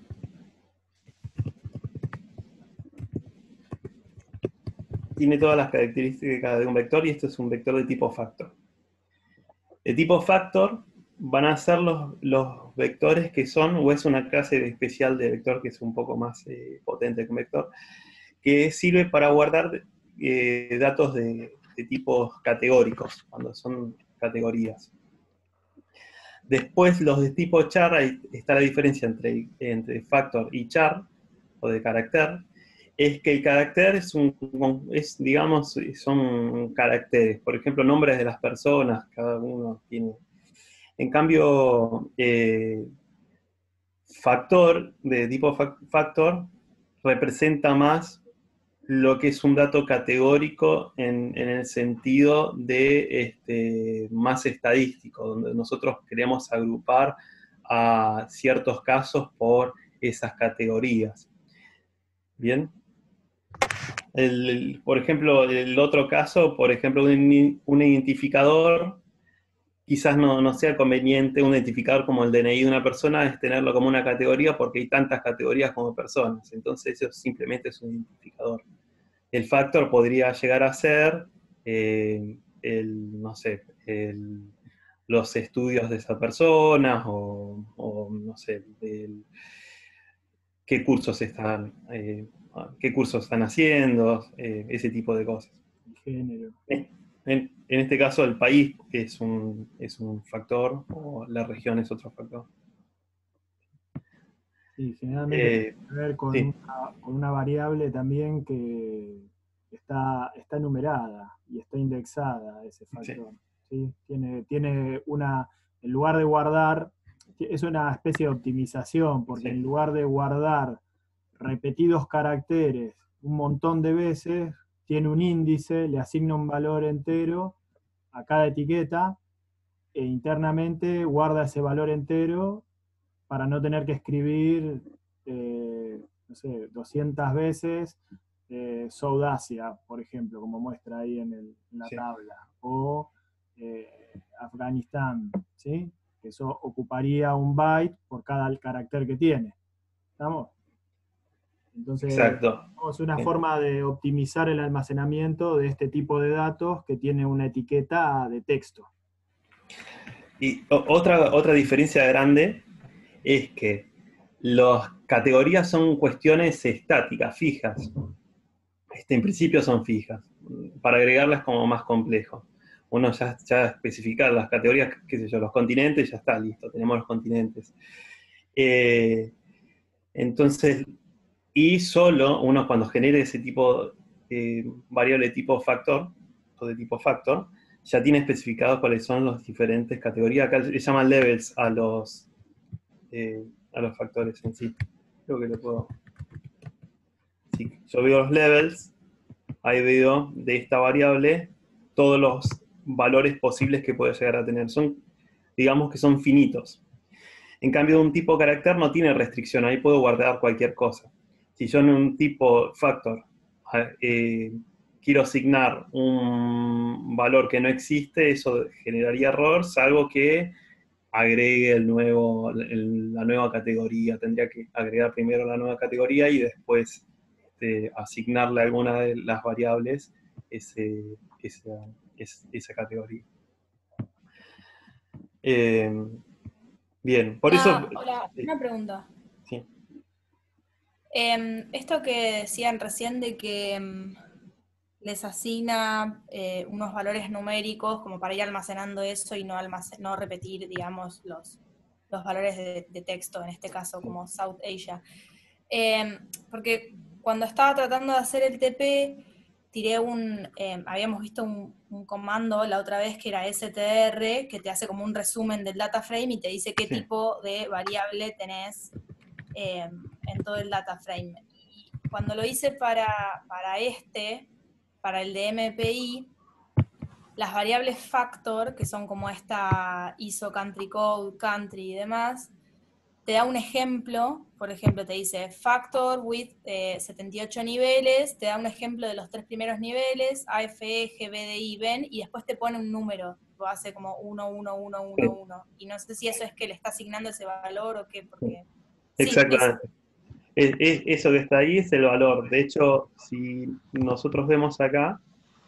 tiene todas las características de un vector y esto es un vector de tipo factor. De tipo factor van a ser los, los vectores que son, o es una clase especial de vector que es un poco más eh, potente que un vector, que sirve para guardar eh, datos de, de tipos categóricos, cuando son categorías. Después los de tipo char, ahí está la diferencia entre, entre factor y char, o de carácter, es que el carácter es un, es, digamos, son caracteres, por ejemplo, nombres de las personas, cada uno tiene. En cambio, eh, factor, de tipo factor, representa más lo que es un dato categórico en, en el sentido de este, más estadístico, donde nosotros queremos agrupar a ciertos casos por esas categorías. ¿Bien? El, el, por ejemplo, el otro caso, por ejemplo, un, un identificador, quizás no, no sea conveniente un identificador como el D N I de una persona, es tenerlo como una categoría porque hay tantas categorías como personas. Entonces eso simplemente es un identificador. El factor podría llegar a ser, eh, el, no sé, el, los estudios de esa persona o, o no sé, el, qué cursos están, eh, qué cursos están haciendo, eh, ese tipo de cosas. Género. En, en, en este caso el país es un, es un factor o la región es otro factor. Sí, generalmente Eh, tiene que ver con, sí. una, con una variable también que está, está numerada y está indexada ese factor. Sí. ¿Sí? Tiene, tiene una, en lugar de guardar, es una especie de optimización, porque Sí. en lugar de guardar repetidos caracteres un montón de veces, tiene un índice, le asigna un valor entero a cada etiqueta e internamente guarda ese valor entero para no tener que escribir, eh, no sé, doscientas veces eh, South Asia, por ejemplo, como muestra ahí en, el, en la Sí. tabla, o eh, Afganistán, ¿sí? Que eso ocuparía un byte por cada carácter que tiene. ¿Estamos? Entonces, Exacto. es una Sí. forma de optimizar el almacenamiento de este tipo de datos que tiene una etiqueta de texto. Y o- otra, otra diferencia grande es que las categorías son cuestiones estáticas, fijas. Este, en principio son fijas. Para agregarlas como más complejo. Uno ya, ya especificar las categorías, qué sé yo, los continentes, ya está, listo, tenemos los continentes. Eh, entonces, y solo uno cuando genere ese tipo, eh, variable tipo factor, o de tipo factor, ya tiene especificados cuáles son las diferentes categorías. Acá le llaman levels a los, eh, a los factores en sí. Creo que lo puedo... Sí, yo veo los levels, ahí veo de esta variable todos los valores posibles que puede llegar a tener. Son, digamos que son finitos. En cambio, un tipo carácter no tiene restricción, ahí puedo guardar cualquier cosa. Si yo en un tipo factor eh, quiero asignar un valor que no existe, eso generaría error, salvo que agregue el nuevo, el, la nueva categoría. Tendría que agregar primero la nueva categoría y después este, asignarle a alguna de las variables ese, esa, esa, esa categoría. Eh, bien, por Una, eso... hola, eh, una pregunta. sí. Em, esto que decían recién de que em, les asigna eh, unos valores numéricos como para ir almacenando eso y no, almacen no repetir, digamos, los, los valores de, de texto, en este caso como South Asia. Eh, porque cuando estaba tratando de hacer el T P, tiré un, eh, habíamos visto un, un comando la otra vez que era S T R, que te hace como un resumen del data frame y te dice qué Sí. tipo de variable tenés eh, en todo el data frame. Y cuando lo hice para, para este, para el de M P I, las variables factor, que son como esta I S O country code, country y demás, te da un ejemplo, por ejemplo, te dice factor with eh, setenta y ocho niveles, te da un ejemplo de los tres primeros niveles, A F E, G, B D I, B E N, y después te pone un número, lo hace como uno, uno, uno, uno, uno. Y no sé si eso es que le está asignando ese valor o qué, porque... Exactamente. Sí, Es, es, eso que está ahí es el valor. De hecho, si nosotros vemos acá,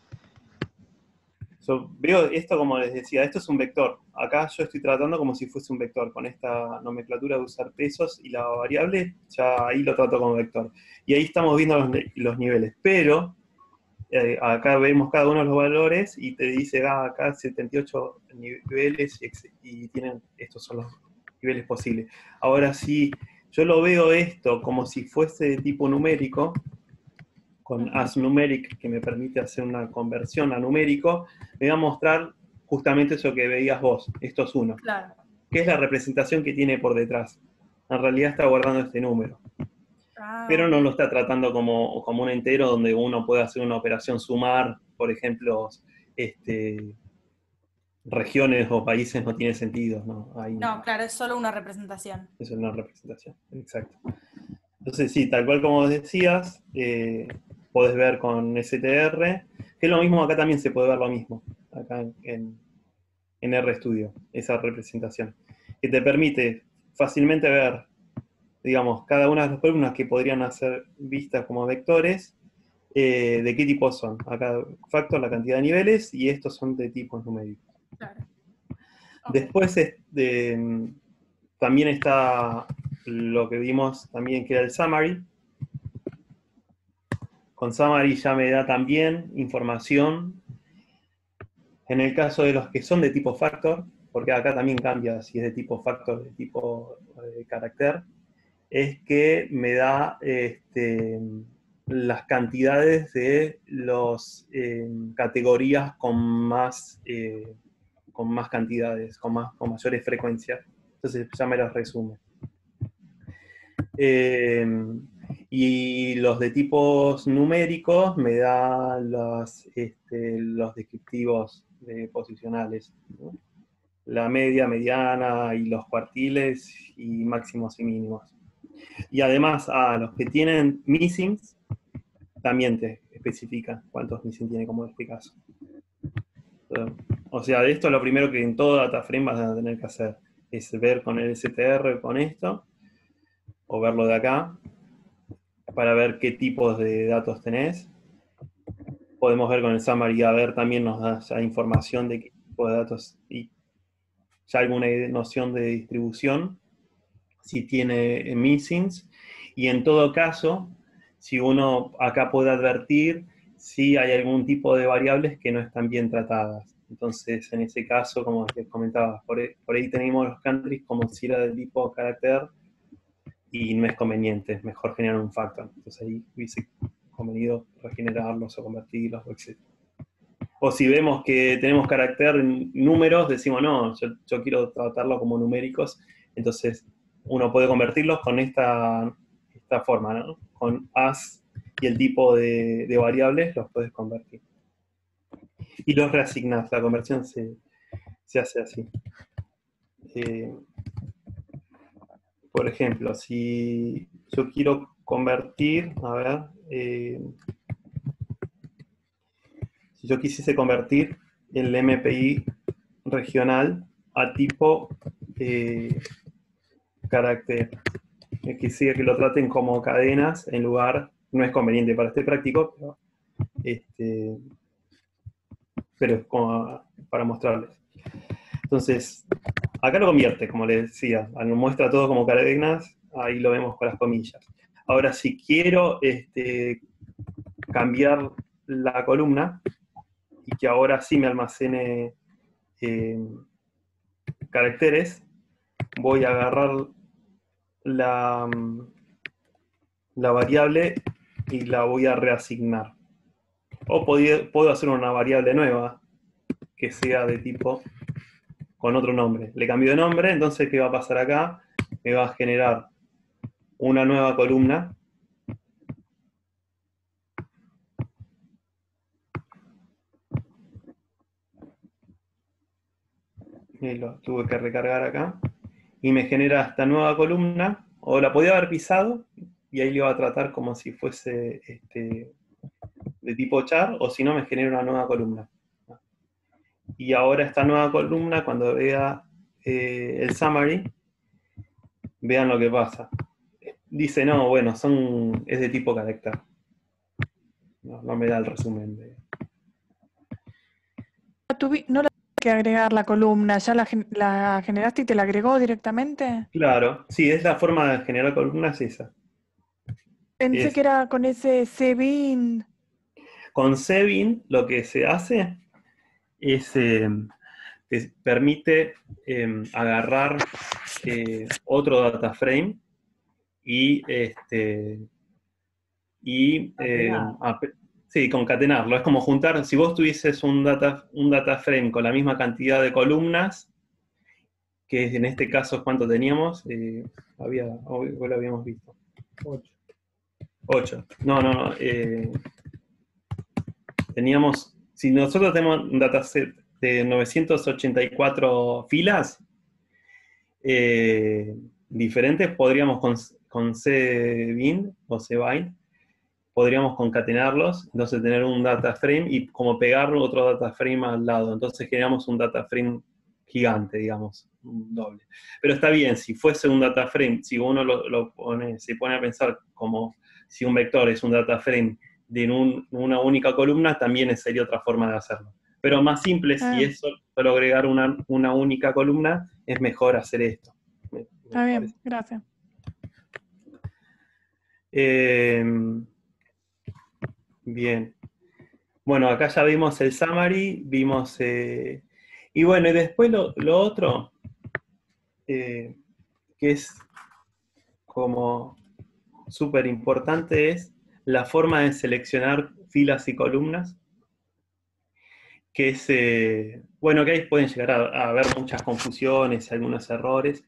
yo veo esto como les decía, esto es un vector. Acá yo estoy tratando como si fuese un vector, con esta nomenclatura de usar pesos y la variable, ya ahí lo trato como vector. Y ahí estamos viendo los, los niveles. Pero eh, acá vemos cada uno de los valores y te dice, ah, acá setenta y ocho niveles y, y tienen, estos son los niveles posibles. Ahora sí, yo lo veo esto como si fuese de tipo numérico, con AsNumeric, que me permite hacer una conversión a numérico, me va a mostrar justamente eso que veías vos, estos uno, claro. que es la representación que tiene por detrás. En realidad está guardando este número, Ah, pero no lo está tratando como, como un entero donde uno puede hacer una operación sumar, por ejemplo, este, regiones o países no tiene sentido, ¿no? Hay, no, claro, es solo una representación. eso es una representación, exacto. Entonces sí, tal cual como decías, eh, podés ver con S T R, que es lo mismo, acá también se puede ver lo mismo, acá en, en RStudio, esa representación, que te permite fácilmente ver, digamos, cada una de las columnas que podrían ser vistas como vectores, eh, de qué tipo son. Acá factor, la cantidad de niveles, y estos son de tipos numéricos. Claro. Ok. Después de, también está lo que vimos también que era el summary. Con summary ya me da también información. En el caso de los que son de tipo factor, porque acá también cambia si es de tipo factor, de tipo eh, carácter, es que me da este, las cantidades de las eh, categorías con más, eh, con más cantidades, con, más, con mayores frecuencias. Entonces ya me las resume. Eh, y los de tipos numéricos me da los, este, los descriptivos de posicionales, ¿no? la media, mediana y los cuartiles y máximos y mínimos. Y además a los que tienen missings, también te especifica cuántos missing tiene como este caso. O sea, de esto lo primero que en todo data frame vas a tener que hacer es ver con el S T R con esto, o verlo de acá, para ver qué tipos de datos tenés. Podemos ver con el summary, a ver, también nos da ya información de qué tipo de datos y ya alguna noción de distribución, si tiene missings, y en todo caso, si uno acá puede advertir si hay algún tipo de variables que no están bien tratadas. Entonces, en ese caso, como les comentaba, por ahí, por ahí tenemos los countries como si era del tipo carácter, y no es conveniente, es mejor generar un factor. Entonces ahí hubiese convenido regenerarlos o convertirlos, etcétera. O si vemos que tenemos carácter en números, decimos, no, yo, yo quiero tratarlo como numéricos, entonces uno puede convertirlos con esta, esta forma, ¿no? Con as y el tipo de, de variables los puedes convertir. Y los reasignas, la conversión se, se hace así. Eh, por ejemplo, si yo quiero convertir, a ver, eh, si yo quisiese convertir el M P I regional a tipo eh, carácter, eh, que siga que lo traten como cadenas en lugar, no es conveniente para este práctico, pero, este, pero es como para mostrarles. Entonces, acá lo convierte, como les decía, nos muestra todo como cadenas, ahí lo vemos con las comillas. Ahora, si quiero este, cambiar la columna, y que ahora sí me almacene eh, caracteres, voy a agarrar la, la variable y la voy a reasignar. O podía, puedo hacer una variable nueva que sea de tipo con otro nombre. Le cambio de nombre, entonces ¿qué va a pasar acá? Me va a generar una nueva columna y lo tuve que recargar acá y me genera esta nueva columna, o la podía haber pisado y ahí le iba a tratar como si fuese este, de tipo char, o si no me genera una nueva columna. Y ahora esta nueva columna, cuando vea eh, el summary, vean lo que pasa. Dice, no, bueno, son, es de tipo carácter. No, no me da el resumen. De... No la que agregar la columna, ¿ya la, gen- la generaste y te la agregó directamente? Claro, sí, es la forma de generar columnas esa. Pensé Es, que era con ese cbin. con Sebin lo que se hace es, eh, te permite eh, agarrar eh, otro data frame y, este, y eh, ap- sí, concatenarlo. Es como juntar, si vos tuvieses un data, un data frame con la misma cantidad de columnas, que en este caso, ¿cuánto teníamos? Eh, había, hoy, hoy lo habíamos visto. ocho. ocho. No, no, no. Eh, teníamos, si nosotros tenemos un dataset de novecientas ochenta y cuatro filas eh, diferentes, podríamos con, con cbind o cbind, podríamos concatenarlos, entonces tener un data frame y como pegarlo otro data frame al lado. Entonces generamos un data frame gigante, digamos, un doble. Pero está bien, si fuese un data frame, si uno lo, lo pone, se pone a pensar como si un vector es un data frame de un, una única columna, también sería otra forma de hacerlo. Pero más simple, Ah. si es solo agregar una, una única columna, es mejor hacer esto. Me- me Está bien, parece. gracias. Eh, bien. Bueno, acá ya vimos el summary, vimos... Eh, y bueno, y después lo, lo otro, eh, que es como súper importante, es la forma de seleccionar filas y columnas, que es, eh, bueno, que ahí pueden llegar a, a haber muchas confusiones y algunos errores,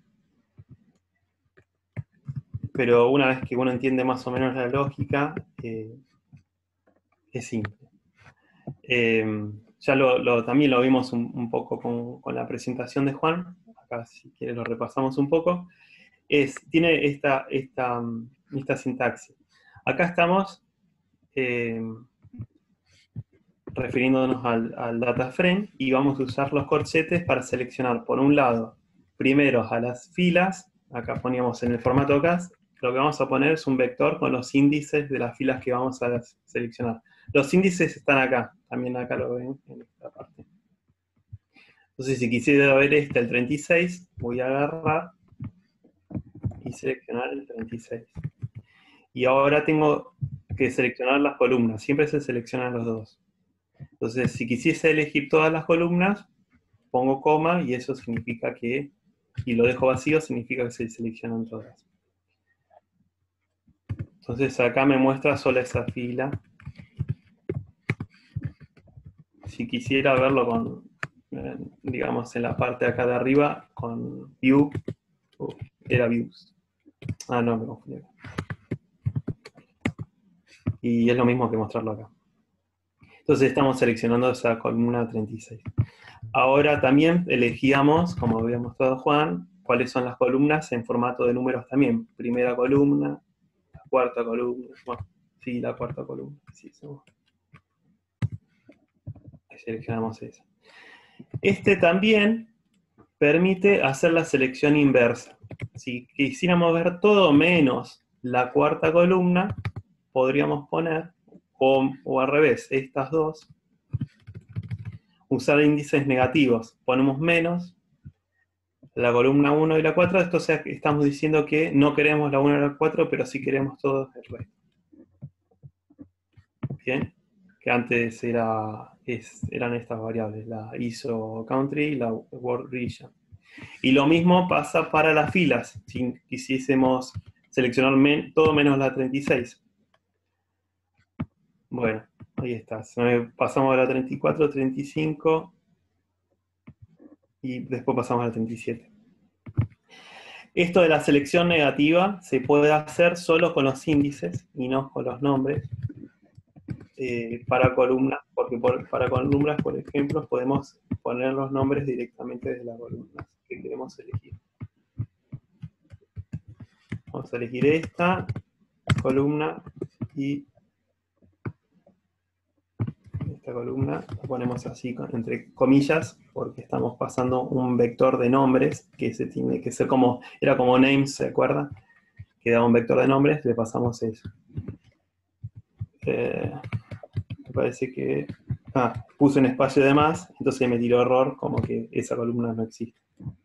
pero una vez que uno entiende más o menos la lógica, eh, es simple. Eh, ya lo, lo- también lo vimos un, un poco con, con la presentación de Juan, acá si quiere lo repasamos un poco, es, tiene esta, esta, mm, esta sintaxis. Acá estamos eh, refiriéndonos al, al data frame y vamos a usar los corchetes para seleccionar, por un lado, primero a las filas, acá poníamos en el formato C A S, lo que vamos a poner es un vector con los índices de las filas que vamos a seleccionar. Los índices están acá, también acá lo ven en esta parte. Entonces, si quisiera ver este, el treinta y seis, voy a agarrar y seleccionar el treinta y seis. Y ahora tengo que seleccionar las columnas, siempre se seleccionan los dos. Entonces, si quisiese elegir todas las columnas, pongo coma y eso significa que, y lo dejo vacío, significa que se seleccionan todas. Entonces acá me muestra solo esa fila. Si quisiera verlo con, eh, digamos, en la parte de acá de arriba, con View, uh, era Views. Ah, no, me confundí. Y es lo mismo que mostrarlo acá. Entonces estamos seleccionando esa columna treinta y seis. Ahora también elegíamos, como había mostrado Juan, cuáles son las columnas en formato de números también. Primera columna, la cuarta columna, bueno, sí, la cuarta columna. Sí, seguro. Seleccionamos esa. Este también permite hacer la selección inversa. Si quisiéramos ver todo menos la cuarta columna, podríamos poner, o, o al revés, estas dos, usar índices negativos. Ponemos menos la columna uno y la cuatro, esto o sea que estamos diciendo que no queremos la uno y la cuatro, pero sí queremos todo el resto. Bien, que antes era, es, eran estas variables, la I S O country y la world region. Y lo mismo pasa para las filas, si quisiésemos seleccionar men, todo menos la treinta y seis. Bueno, ahí está. Pasamos a la treinta y cuatro, treinta y cinco y después pasamos a la treinta y siete. Esto de la selección negativa se puede hacer solo con los índices y no con los nombres. Eh, para columnas, porque por, para columnas, por ejemplo, podemos poner los nombres directamente desde las columnas que queremos elegir. Vamos a elegir esta columna y esta columna la ponemos así entre comillas porque estamos pasando un vector de nombres que se tiene que ser como, era como names, ¿se acuerdan? Que daba un vector de nombres, le pasamos eso. Eh, me parece que ah, puse un espacio de más, entonces me tiró error como que esa columna no existe.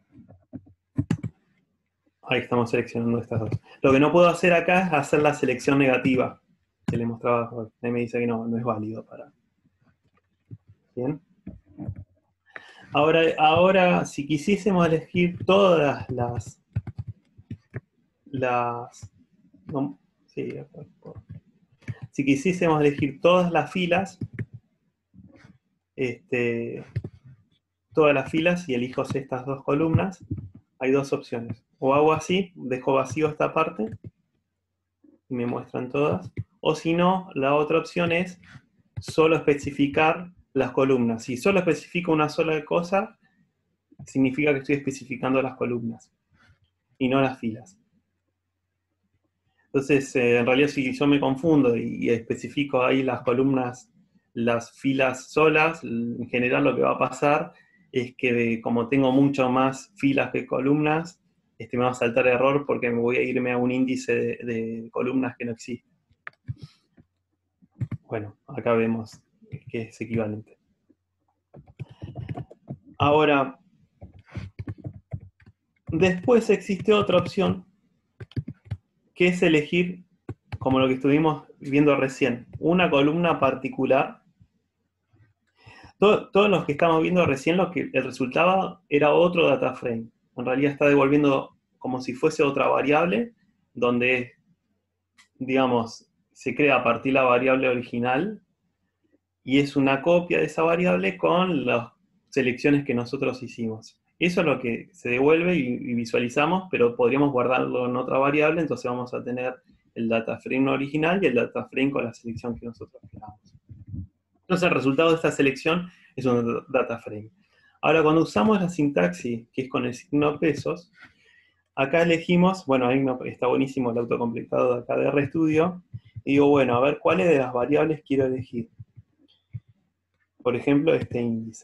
Ahí estamos seleccionando estas dos. Lo que no puedo hacer acá es hacer la selección negativa que le mostraba. Ahí me dice que no, no es válido para. Bien. Ahora, ahora, si quisiésemos elegir todas las, las, no, sí, si quisiésemos elegir todas las filas, este, todas las filas y elijo estas dos columnas, hay dos opciones. O hago así, dejo vacío esta parte y me muestran todas. O si no, la otra opción es solo especificar las columnas. Si solo especifico una sola cosa, significa que estoy especificando las columnas y no las filas. Entonces, eh, en realidad, si yo me confundo y, y especifico ahí las columnas, las filas solas, en general lo que va a pasar es que como tengo mucho más filas que columnas, este, me va a saltar error porque me voy a irme a un índice de, de columnas que no existe. Bueno, acá vemos que es equivalente. Ahora, después existe otra opción, que es elegir, como lo que estuvimos viendo recién, una columna particular. Todo, todos los que estamos viendo recién, lo que el resultado era otro data frame. En realidad está devolviendo como si fuese otra variable, donde, digamos, se crea a partir de la variable original, y es una copia de esa variable con las selecciones que nosotros hicimos. Eso es lo que se devuelve y, y visualizamos, pero podríamos guardarlo en otra variable, entonces vamos a tener el data frame original y el data frame con la selección que nosotros queramos. Entonces el resultado de esta selección es un data frame. Ahora, cuando usamos la sintaxis, que es con el signo pesos, acá elegimos, bueno, ahí está buenísimo el autocompletado de acá de RStudio, y digo, bueno, a ver, ¿cuáles de las variables quiero elegir? Por ejemplo, este índice.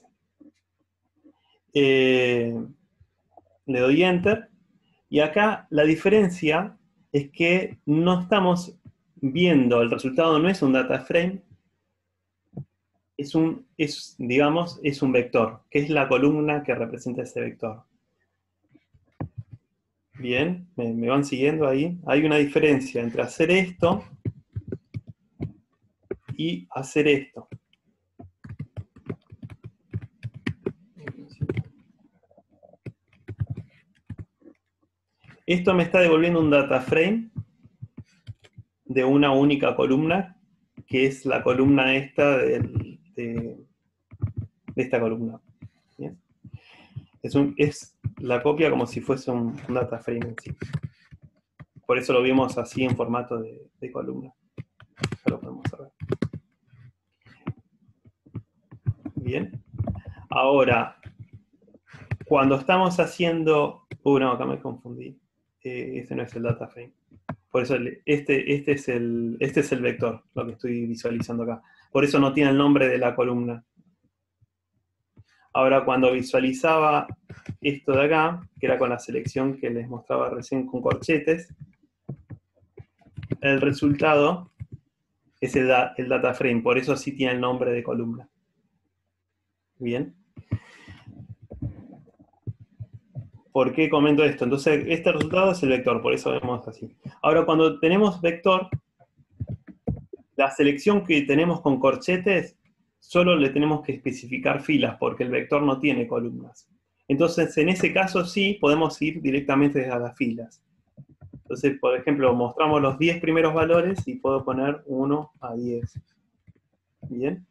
Eh, le doy Enter, y acá la diferencia es que no estamos viendo, el resultado no es un data frame, es un, es, digamos, es un vector, que es la columna que representa ese vector. Bien, ¿me, me van siguiendo ahí? Hay una diferencia entre hacer esto y hacer esto. Esto me está devolviendo un data frame de una única columna, que es la columna esta del, de, de esta columna. ¿Bien? Es, un, es la copia como si fuese un, un data frame en sí. Por eso lo vimos así en formato de, de columna. Ya lo podemos ver. Bien. Ahora, cuando estamos haciendo... Uh, no, acá me confundí. Eh, este no es el data frame. Por eso el, este, este, es el, este es el vector, lo que estoy visualizando acá. Por eso no tiene el nombre de la columna. Ahora, cuando visualizaba esto de acá, que era con la selección que les mostraba recién con corchetes, el resultado es el, da, el data frame, por eso sí tiene el nombre de columna. Bien. ¿Por qué comento esto? Entonces, este resultado es el vector, por eso vemos así. Ahora, cuando tenemos vector, la selección que tenemos con corchetes, solo le tenemos que especificar filas, porque el vector no tiene columnas. Entonces, en ese caso sí, podemos ir directamente desde las filas. Entonces, por ejemplo, mostramos los diez primeros valores y puedo poner uno a diez. ¿Bien?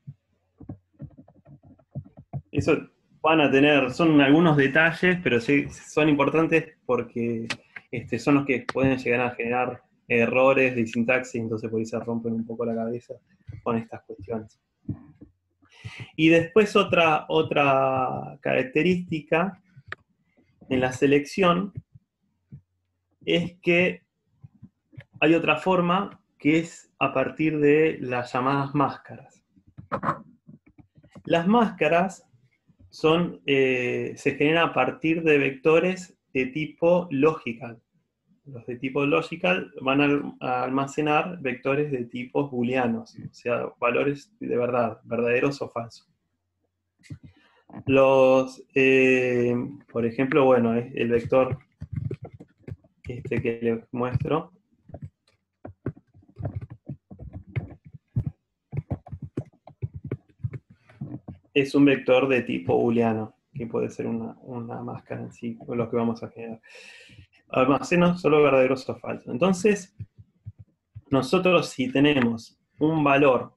Eso van a tener, son algunos detalles, pero sí, son importantes porque este, son los que pueden llegar a generar errores de sintaxis, entonces por ahí se rompen un poco la cabeza con estas cuestiones. Y después otra, otra característica en la selección es que hay otra forma que es a partir de las llamadas máscaras. Las máscaras son, eh, se generan a partir de vectores de tipo logical. Los de tipo logical van a almacenar vectores de tipos booleanos, o sea, valores de verdad, verdaderos o falsos. Los, eh, por ejemplo, bueno, el vector este que les muestro, es un vector de tipo booleano, que puede ser una, una máscara en sí, o lo que vamos a generar. Almacena solo verdaderos o falsos. Entonces, nosotros si tenemos un valor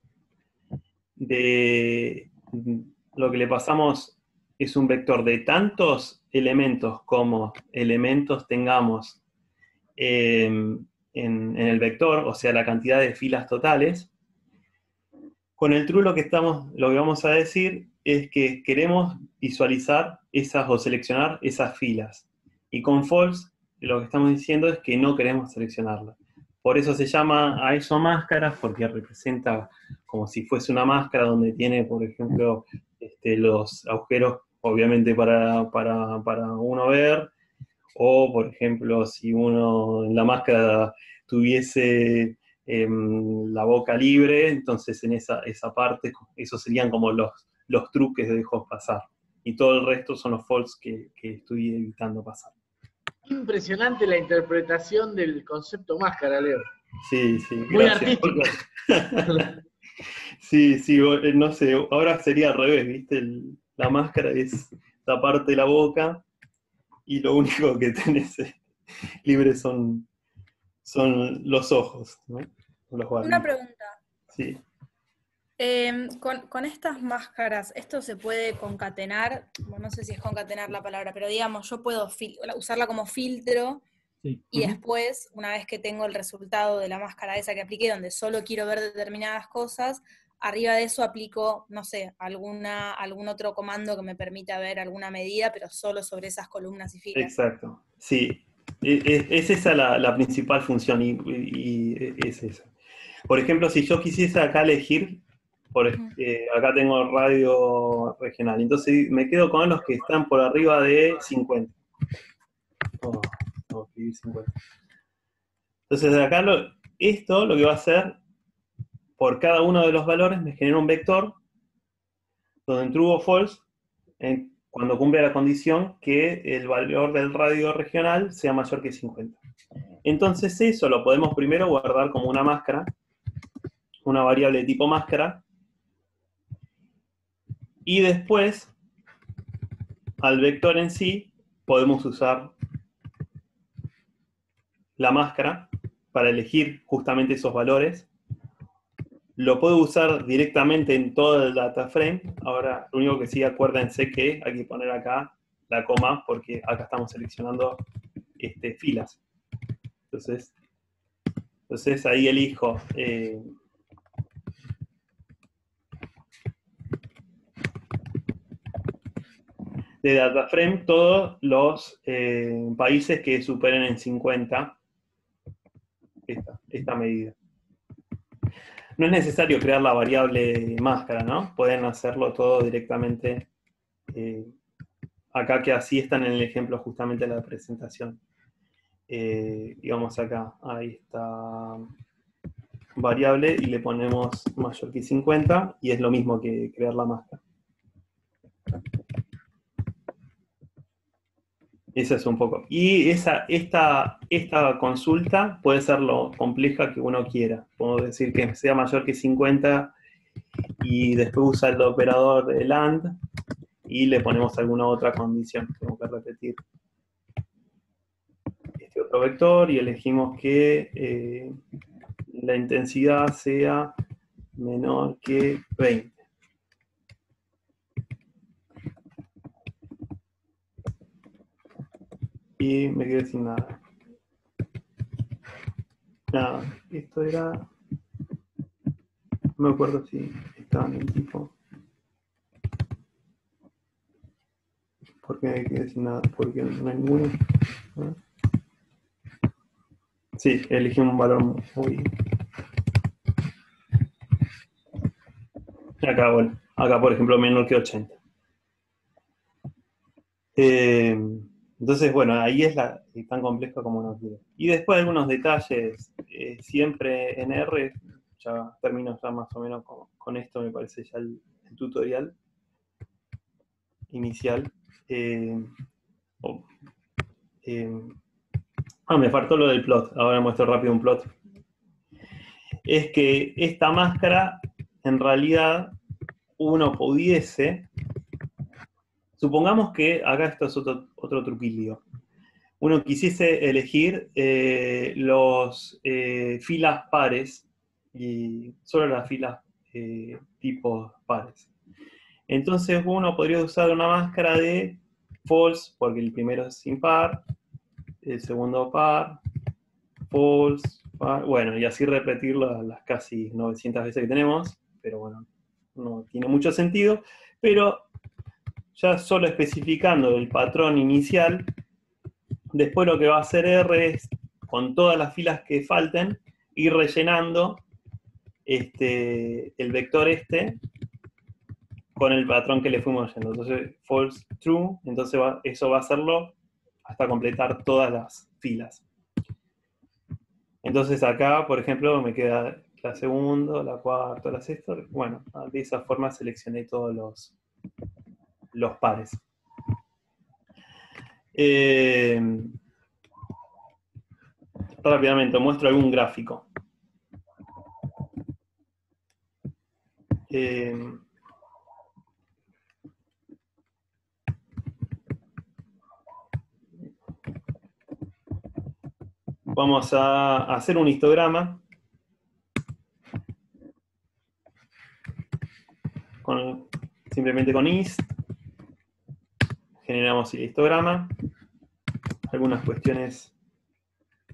de lo que le pasamos es un vector de tantos elementos como elementos tengamos eh, en, en el vector, o sea, la cantidad de filas totales, con el true lo que, estamos, lo que vamos a decir es que queremos visualizar esas o seleccionar esas filas. Y con false lo que estamos diciendo es que no queremos seleccionarlas. Por eso se llama a eso máscaras, porque representa como si fuese una máscara donde tiene, por ejemplo, este, los agujeros, obviamente para, para, para uno ver, o por ejemplo, si uno en la máscara tuviese eh, la boca libre, entonces en esa, esa parte, esos serían como los, los truques de dejos pasar. Y todo el resto son los false que, que estoy evitando pasar. Impresionante la interpretación del concepto máscara, Leo. Sí, sí. Muy gracias. artístico. Sí, sí, no sé, ahora sería al revés, ¿viste? El, la máscara es la parte de la boca y lo único que tenés libre son, son los ojos, ¿no? Los Una pregunta. Sí. Eh, con, con estas máscaras, ¿esto se puede concatenar? Bueno, no sé si es concatenar la palabra, pero digamos, yo puedo usarla como filtro Sí. y Uh-huh. después, una vez que tengo el resultado de la máscara esa que apliqué, donde solo quiero ver determinadas cosas, arriba de eso aplico, no sé, alguna, algún otro comando que me permita ver alguna medida, pero solo sobre esas columnas y filas. Exacto, sí. Es, es esa la, la principal función y, y, y es esa. Por ejemplo, si yo quisiese acá elegir, por, eh, acá tengo radio regional, entonces me quedo con los que están por arriba de cincuenta. Oh, tengo que escribir cincuenta. Entonces acá lo, esto lo que va a hacer, por cada uno de los valores me genera un vector, donde en true o false, en, cuando cumple la condición que el valor del radio regional sea mayor que cincuenta. Entonces eso lo podemos primero guardar como una máscara, una variable de tipo máscara, y después, al vector en sí, podemos usar la máscara para elegir justamente esos valores. Lo puedo usar directamente en todo el data frame. Ahora, lo único que sí, acuérdense que hay que poner acá la coma, porque acá estamos seleccionando este, filas. Entonces, entonces ahí elijo eh, de data frame todos los eh, países que superen en cincuenta esta, esta medida. No es necesario crear la variable máscara, ¿no? Pueden hacerlo todo directamente eh, acá, que así están en el ejemplo justamente de la presentación. Eh, digamos acá, ahí está variable y le ponemos mayor que cincuenta y es lo mismo que crear la máscara. Eso es un poco. Y esa, esta, esta consulta puede ser lo compleja que uno quiera. Podemos decir que sea mayor que cincuenta y después usa el operador de AND y le ponemos alguna otra condición. Tengo que repetir este otro vector y elegimos que eh, la intensidad sea menor que veinte. Y me quedé sin nada. Nada, esto era... No me acuerdo si estaba en el tipo. ¿Por qué me quedé sin nada? Porque no hay ninguno. ¿No? Sí, elegí un valor muy... Acá, bueno, acá por ejemplo menor que ochenta. Eh, entonces, bueno, ahí es, la, es tan complejo como uno quiere. Y después algunos detalles, eh, siempre en R, ya termino ya más o menos con, con esto, me parece ya el, el tutorial inicial. Eh, oh, eh, ah, me faltó lo del plot, ahora muestro rápido un plot. Es que esta máscara, en realidad, uno pudiese... Supongamos que acá esto es otro, otro truquillo. Uno quisiese elegir eh, los eh, filas pares y solo las filas eh, tipos pares. Entonces uno podría usar una máscara de false, porque el primero es impar, el segundo par, false, par, bueno, y así repetirlo las casi novecientas veces que tenemos, pero bueno, no tiene mucho sentido, pero ya solo especificando el patrón inicial, después lo que va a hacer R es, con todas las filas que falten, ir rellenando este, el vector este con el patrón que le fuimos yendo. Entonces, false, true, entonces va, eso va a hacerlo hasta completar todas las filas. Entonces acá, por ejemplo, me queda la segunda, la cuarta, la sexta. Bueno, de esa forma seleccioné todos los, los pares. Eh, rápidamente, muestro algún gráfico. Eh, vamos a hacer un histograma con, simplemente con ist. Generamos el histograma. Algunas cuestiones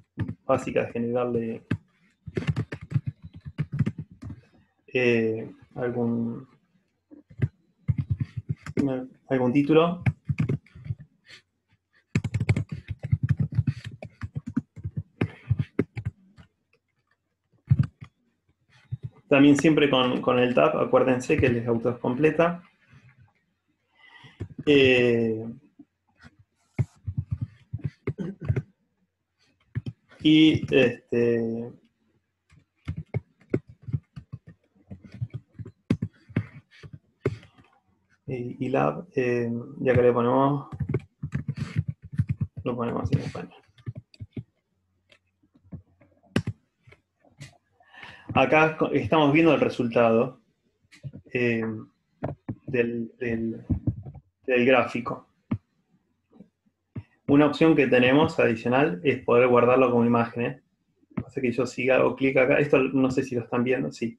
básicas de generarle eh, algún, algún título. También siempre con, con el tab, acuérdense que les autocompleta. Eh, y este, y, y lab, eh, ya que le ponemos, lo ponemos en español. Acá estamos viendo el resultado eh, del, del, del gráfico. Una opción que tenemos adicional es poder guardarlo como imágenes. Así que yo si hago clic acá, esto no sé si lo están viendo, sí.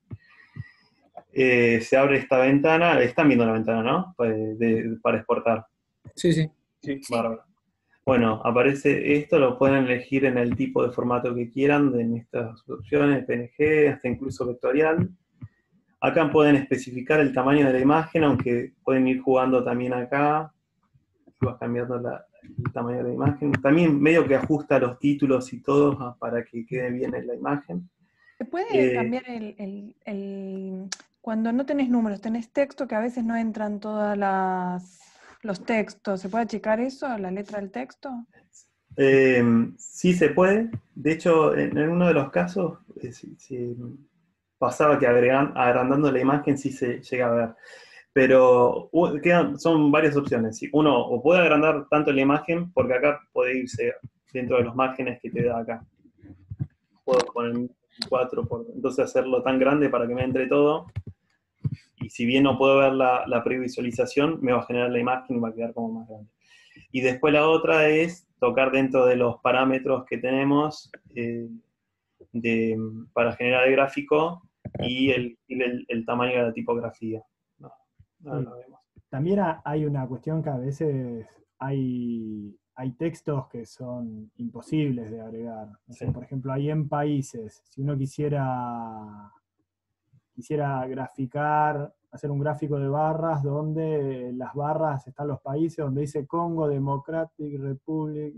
Eh, se abre esta ventana, están viendo la ventana, ¿no? Pues de, para exportar. Sí, sí. Sí, bárbaro. Bueno, aparece esto, lo pueden elegir en el tipo de formato que quieran, en estas opciones, P N G, hasta incluso vectorial. Acá pueden especificar el tamaño de la imagen, aunque pueden ir jugando también acá. Vas cambiando la, el tamaño de la imagen. También medio que ajusta los títulos y todo para que quede bien en la imagen. ¿Se puede Eh, cambiar el, el- el- cuando no tenés números, tenés texto que a veces no entran todas las los textos? ¿Se puede checar eso, la letra del texto? Eh, sí se puede. De hecho, en, en uno de los casos, eh, si, si pasaba que agregan, agrandando la imagen sí se llega a ver. Pero uh, quedan, son varias opciones. ¿Sí? Uno, o puede agrandar tanto la imagen, porque acá puede irse dentro de los márgenes que te da acá. Puedo poner cuatro, por, entonces hacerlo tan grande para que me entre todo. Y si bien no puedo ver la, la previsualización, me va a generar la imagen y va a quedar como más grande. Y después la otra es tocar dentro de los parámetros que tenemos eh, de, para generar el gráfico y el, el, el tamaño de la tipografía. No, no Sí. lo vemos. También ha- hay una cuestión que a veces hay, hay textos que son imposibles de agregar. No sé, Sí. por ejemplo, ahí en países, si uno quisiera, quisiera graficar, hacer un gráfico de barras donde en las barras están los países, donde dice Congo Democratic Republic,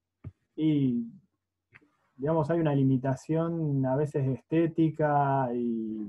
y digamos hay una limitación a veces estética y,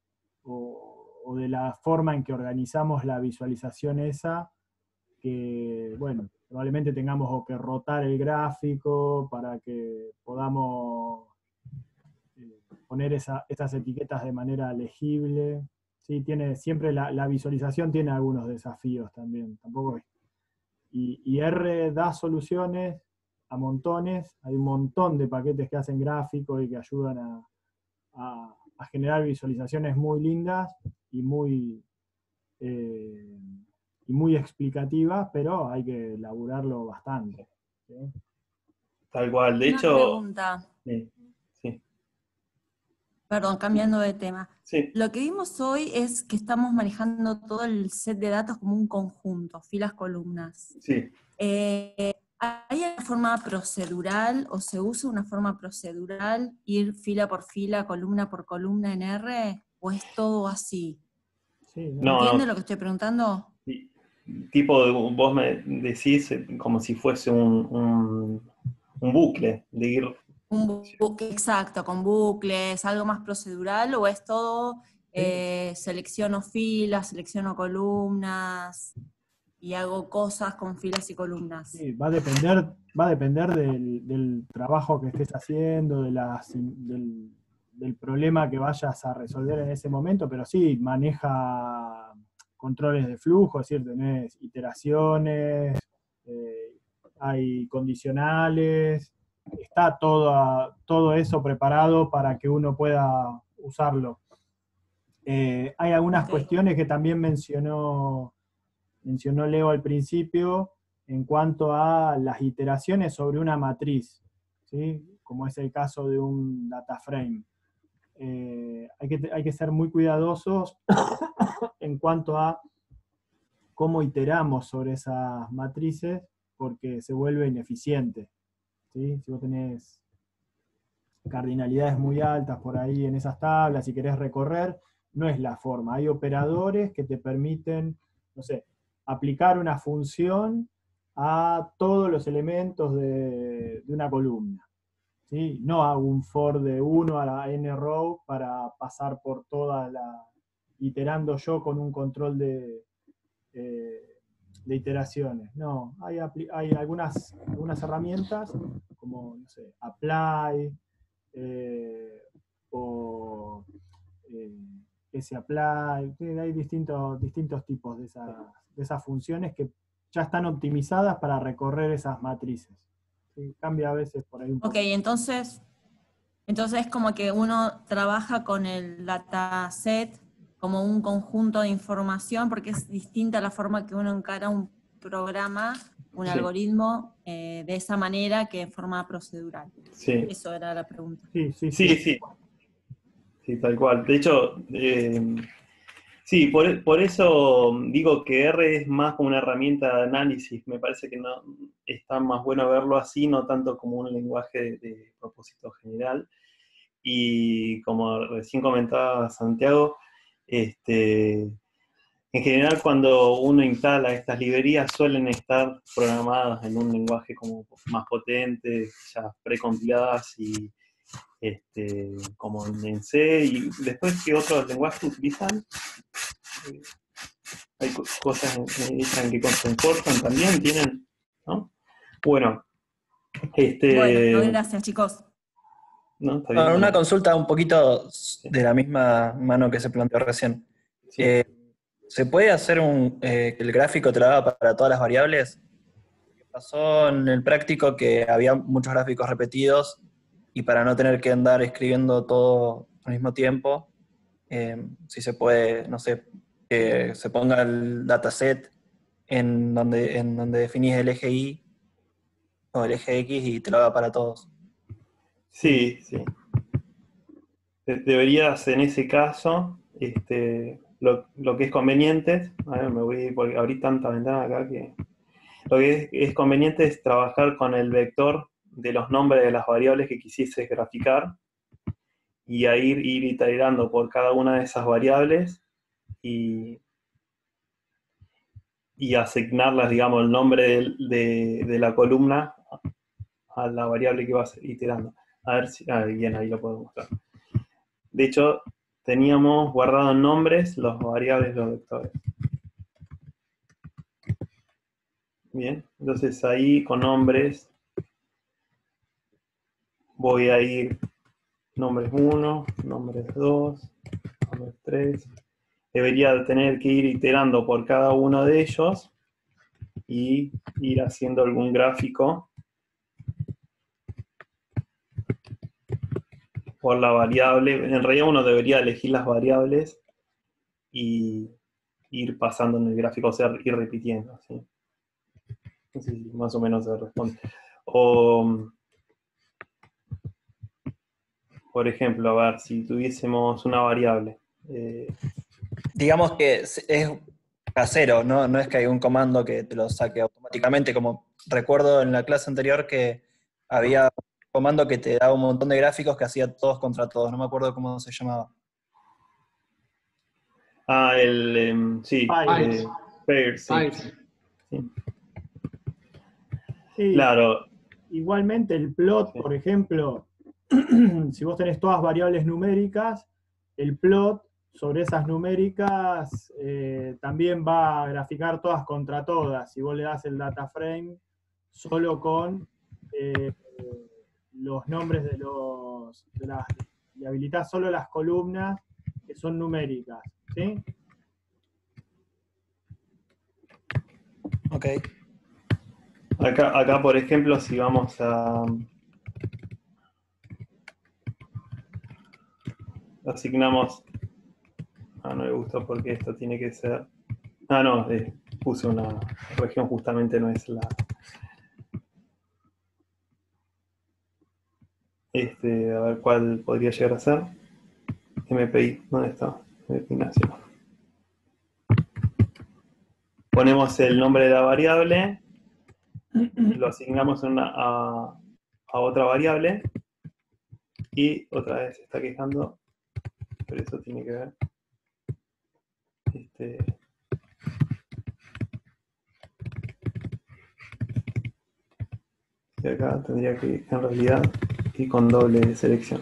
o, o de la forma en que organizamos la visualización esa, que, bueno, probablemente tengamos o que rotar el gráfico para que podamos eh, poner esa, esas etiquetas de manera legible. Sí, tiene, siempre la, la visualización tiene algunos desafíos también. Tampoco es- y, y R da soluciones a montones. Hay un montón de paquetes que hacen gráficos y que ayudan a, a- a generar visualizaciones muy lindas y muy, eh, y muy explicativas, pero hay que elaborarlo bastante. ¿Sí? Tal cual. De Una hecho, pregunta, sí, sí, perdón, cambiando de tema. sí, Lo que vimos hoy es que estamos manejando todo el set de datos como un conjunto, filas, columnas. sí. Eh, ¿Hay una forma procedural o se usa una forma procedural, ir fila por fila, columna por columna en R? ¿O es todo así? Sí, ¿no? No, ¿Entiende no. lo que estoy preguntando? Sí. Tipo, de- vos me decís eh, como si fuese un, un, un bucle de ir. Un bu- bucle, exacto, con bucles, algo más procedural, o es todo eh, selecciono filas, selecciono columnas y hago cosas con filas y columnas? Sí, va a depender, va a depender del, del trabajo que estés haciendo, de las, del, del problema que vayas a resolver en ese momento, pero sí, maneja controles de flujo, es decir, tenés iteraciones, eh, hay condicionales, está todo, todo eso preparado para que uno pueda usarlo. Eh, hay algunas Ok. cuestiones que también mencionó, mencionó Leo al principio en cuanto a las iteraciones sobre una matriz, ¿sí? Como es el caso de un data frame. Eh, hay, que, hay que ser muy cuidadosos en cuanto a cómo iteramos sobre esas matrices, porque se vuelve ineficiente. ¿Sí? Si vos tenés cardinalidades muy altas por ahí en esas tablas y querés recorrer, no es la forma. Hay operadores que te permiten, no sé, aplicar una función a todos los elementos de, de una columna. ¿Sí? No hago un for de uno a la n row para pasar por toda la, iterando yo con un control de, eh, de iteraciones. No, hay, hay algunas, algunas herramientas como, no sé, apply, eh, o eh, sapply, hay distintos, distintos tipos de esas, de esas funciones que ya están optimizadas para recorrer esas matrices. ¿Sí? Cambia a veces por ahí un poco. Ok, entonces, entonces es como que uno trabaja con el dataset como un conjunto de información, porque es distinta la forma que uno encara un programa, un Sí. algoritmo, eh, de esa manera que en forma procedural. Sí, Eso era la pregunta. Sí, sí, sí, sí. sí. Sí, tal cual. De hecho, eh, sí, por, por eso digo que R es más como una herramienta de análisis. Me parece que no está más bueno verlo así, no tanto como un lenguaje de, de propósito general. Y como recién comentaba Santiago, este, en general cuando uno instala estas librerías suelen estar programadas en un lenguaje como más potente, ya precompiladas y este, como en C. Y después, ¿qué otros lenguajes utilizan? Eh, hay co- cosas en, en que se comportan también, tienen, ¿no? Bueno, este, Bueno, gracias chicos. ¿no? Está Bueno, bien, una bueno, consulta un poquito de la misma mano que se planteó recién. sí. Eh, ¿Se puede hacer un, eh, que el gráfico te lo haga para todas las variables? Pasó en el práctico que había muchos gráficos repetidos y para no tener que andar escribiendo todo al mismo tiempo, eh, si se puede, no sé, que se ponga el dataset en donde, en donde definís el eje Y o el eje X y te lo haga para todos. Sí, sí. De- Deberías en ese caso, este, lo, lo que es conveniente, a ver, me voy, porque abrí tanta ventana acá que lo que es, es conveniente es trabajar con el vector de los nombres de las variables que quisieses graficar y a ir, ir iterando por cada una de esas variables y, y asignarlas, digamos, el nombre de, de- de la columna a la variable que vas iterando. A ver si, ah, bien, ahí lo puedo mostrar. De hecho, teníamos guardado en nombres los variables, los vectores. Bien, entonces ahí con nombres voy a ir nombres uno, nombres dos, nombres tres. Debería tener que ir iterando por cada uno de ellos y ir haciendo algún gráfico por la variable. En realidad uno debería elegir las variables y ir pasando en el gráfico, o sea, ir repitiendo, ¿sí? No sé si más o menos se responde. O, por ejemplo, a ver, si tuviésemos una variable. Eh, Digamos que es es casero, ¿no? No es que hay un comando que te lo saque automáticamente, como recuerdo en la clase anterior que había un comando que te daba un montón de gráficos que hacía todos contra todos, no me acuerdo cómo se llamaba. ah, el, em, sí, Pairs. eh, pairs, sí, Pairs. sí. Sí, Claro, igualmente el plot, sí. por ejemplo, si vos tenés todas variables numéricas, el plot sobre esas numéricas eh, también va a graficar todas contra todas. Si vos le das el data frame solo con eh, los nombres de los, de las, le habilitás solo las columnas que son numéricas, ¿sí? Ok. Acá, acá, por ejemplo, si vamos a asignamos, ah, no me gustó porque esto tiene que ser, ah, no, eh, puse una región, justamente no es la, este, a ver cuál podría llegar a ser, M P I, ¿dónde está? M P I nacional. Ponemos el nombre de la variable, lo asignamos una, a, a otra variable y otra vez se está quejando, pero eso tiene que ver. Este, y acá tendría que, en realidad, ir con doble selección.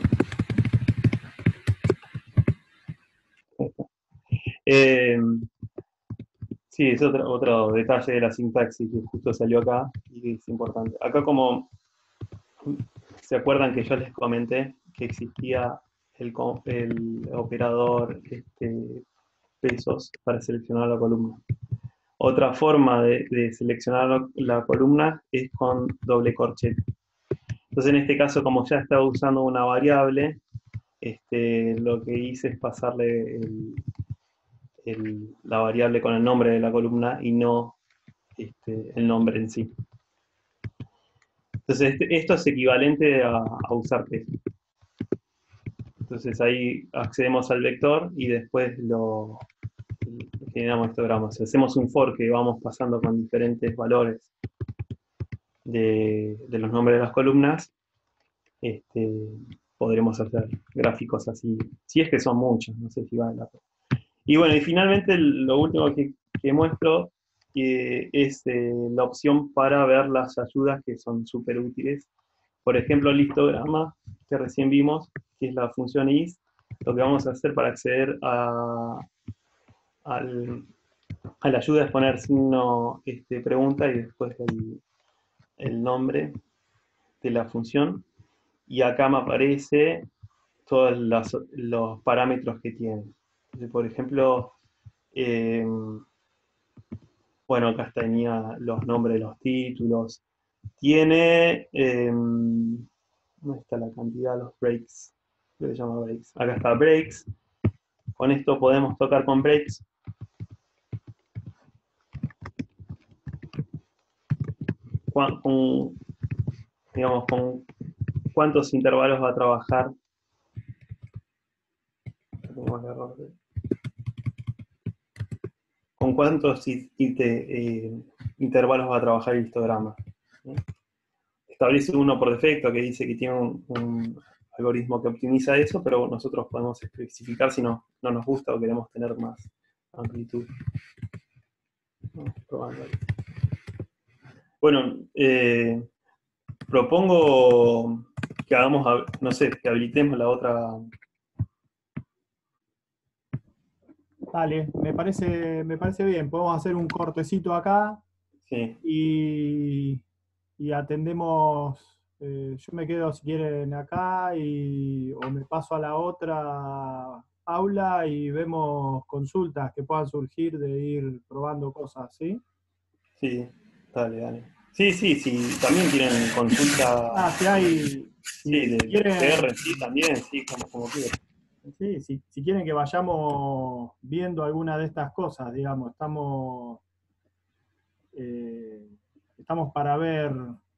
Eh, sí, es otro, otro detalle de la sintaxis que justo salió acá y que es importante. Acá, como se acuerdan que yo les comenté que existía el, el operador este, pesos para seleccionar la columna. Otra forma de, de seleccionar la columna es con doble corchete. Entonces, en este caso, como ya estaba usando una variable, este, lo que hice es pasarle el, el, la variable con el nombre de la columna y no este, el nombre en sí. Entonces, este, esto es equivalente a, a usar peso. Entonces, ahí accedemos al vector y después lo generamos histogramas. Si hacemos un for que vamos pasando con diferentes valores de, de los nombres de las columnas, este, podremos hacer gráficos así, si es que son muchos, no sé si vale la pena. Y bueno, y finalmente lo último que, que muestro eh, es eh, la opción para ver las ayudas que son súper útiles. Por ejemplo, el histograma que recién vimos, que es la función is, lo que vamos a hacer para acceder a, al, a la ayuda es poner signo este, pregunta y después el, el nombre de la función. Y acá me aparece todos los, los parámetros que tiene. Entonces, por ejemplo, eh, bueno, acá tenía los nombres de los títulos. Tiene, eh, ¿dónde está la cantidad de los breaks? ¿Qué se llama breaks? Acá está breaks. Con esto podemos tocar con breaks. Con, con, digamos, con cuántos intervalos va a trabajar. Tenemos el error de... ¿Con cuántos eh, intervalos va a trabajar el histograma? ¿Sí? Establece uno por defecto que dice que tiene un, un algoritmo que optimiza eso, pero nosotros podemos especificar si no, no nos gusta o queremos tener más amplitud. Bueno, eh, propongo que hagamos, no sé, que habilitemos la otra. Dale, me parece, me parece bien. Podemos hacer un cortecito acá. Sí. Y, y atendemos, eh, yo me quedo si quieren acá y, o me paso a la otra aula y vemos consultas que puedan surgir de ir probando cosas, ¿sí? Sí, dale, dale. Sí, sí, sí, también tienen consulta. Ah, si hay... Sí, de si quieren, P R, sí, también, sí, como, como quieran. Sí, si, si quieren que vayamos viendo alguna de estas cosas, digamos, estamos... Eh, estamos para ver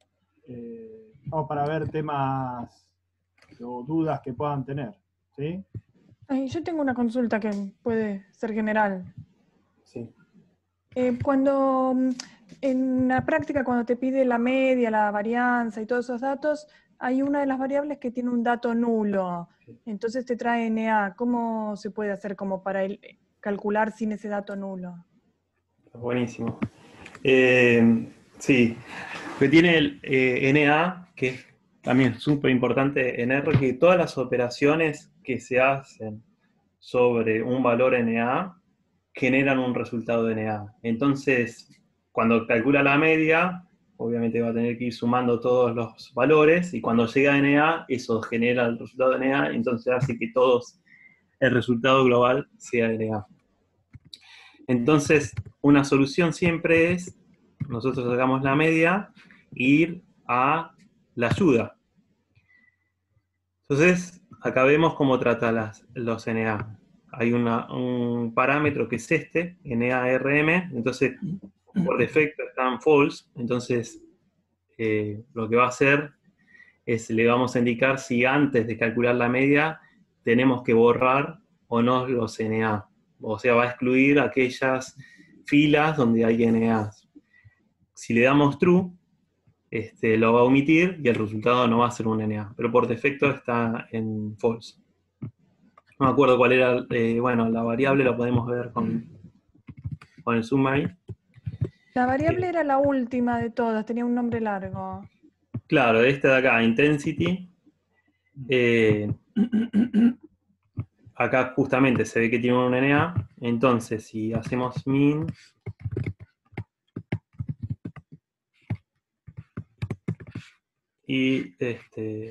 eh, estamos para ver temas o dudas que puedan tener, ¿sí? Ay, yo tengo una consulta que puede ser general. Sí. Eh, cuando en la práctica, cuando te pide la media, la varianza y todos esos datos, hay una de las variables que tiene un dato nulo. Entonces te trae N A. ¿Cómo se puede hacer como para el, calcular sin ese dato nulo? Buenísimo. Eh, sí, que tiene el eh, N A, que es también súper importante en R, que todas las operaciones que se hacen sobre un valor N A generan un resultado de N A. Entonces, cuando calcula la media, obviamente va a tener que ir sumando todos los valores, y cuando llega a N A, eso genera el resultado de N A, entonces hace que todos, el resultado global sea N A. Entonces, una solución siempre es, nosotros sacamos la media, ir a la ayuda. Entonces, acá vemos cómo trata las, los N A. Hay una, un parámetro que es este, N A R M, entonces por defecto está en false, entonces eh, lo que va a hacer es, le vamos a indicar si antes de calcular la media tenemos que borrar o no los N A. O sea, va a excluir aquellas filas donde hay N As. Si le damos true, este, lo va a omitir y el resultado no va a ser un N A, pero por defecto está en false. No me acuerdo cuál era, eh, bueno, la variable la podemos ver con, con el zoom ahí. La variable Eh, era la última de todas, tenía un nombre largo. Claro, esta de acá, intensity. eh, acá justamente se ve que tiene un N A. Entonces, si hacemos min, y este,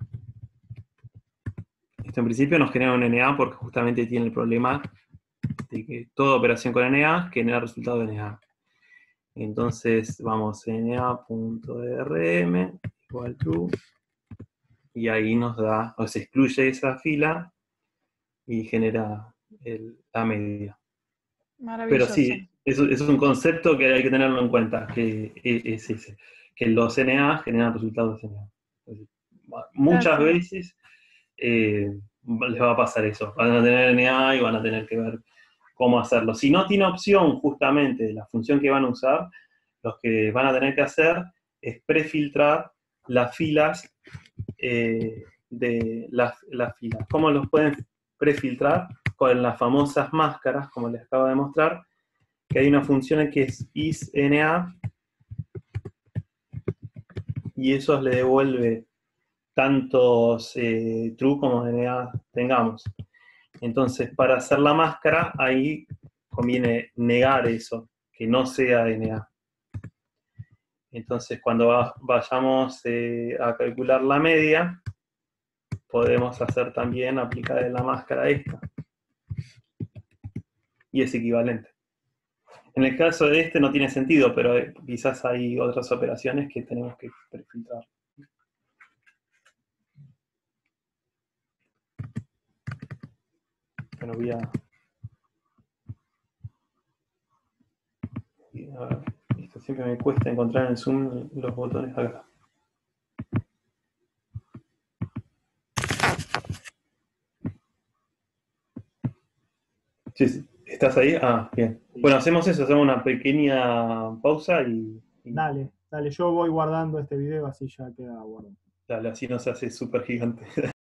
esto en principio nos genera un N A porque justamente tiene el problema de que toda operación con N A genera resultado de N A. Entonces vamos a na.rm igual true, y ahí nos da, o se excluye esa fila y genera el- la medida. Pero Maravilloso. sí, eso es un concepto que hay que tenerlo en cuenta, que es ese, que los N A generan resultados de N A. Muchas Gracias. veces eh, les va a pasar eso, van a tener N A y van a tener que ver cómo hacerlo. Si no tiene opción justamente de la función que van a usar, los que van a tener que hacer es prefiltrar las filas eh, de las, las filas. ¿Cómo los pueden prefiltrar? Con las famosas máscaras, como les acabo de mostrar, que hay una función que es isNA, y eso le devuelve tantos eh, true como N A tengamos. Entonces, para hacer la máscara, ahí conviene negar eso, que no sea N A. Entonces, cuando va, vayamos eh, a calcular la media, podemos hacer también aplicar en la máscara esta. Y es equivalente. En el caso de este no tiene sentido, pero eh, quizás hay otras operaciones que tenemos que prefiltrar. Bueno, voy a... a ver, esto siempre me cuesta encontrar en Zoom los botones acá. Sí, sí. ¿Estás ahí? Ah, bien. Bueno, hacemos eso, hacemos una pequeña pausa y... y Dale, dale, yo voy guardando este video así ya queda guardado. dale, así no se hace súper gigante.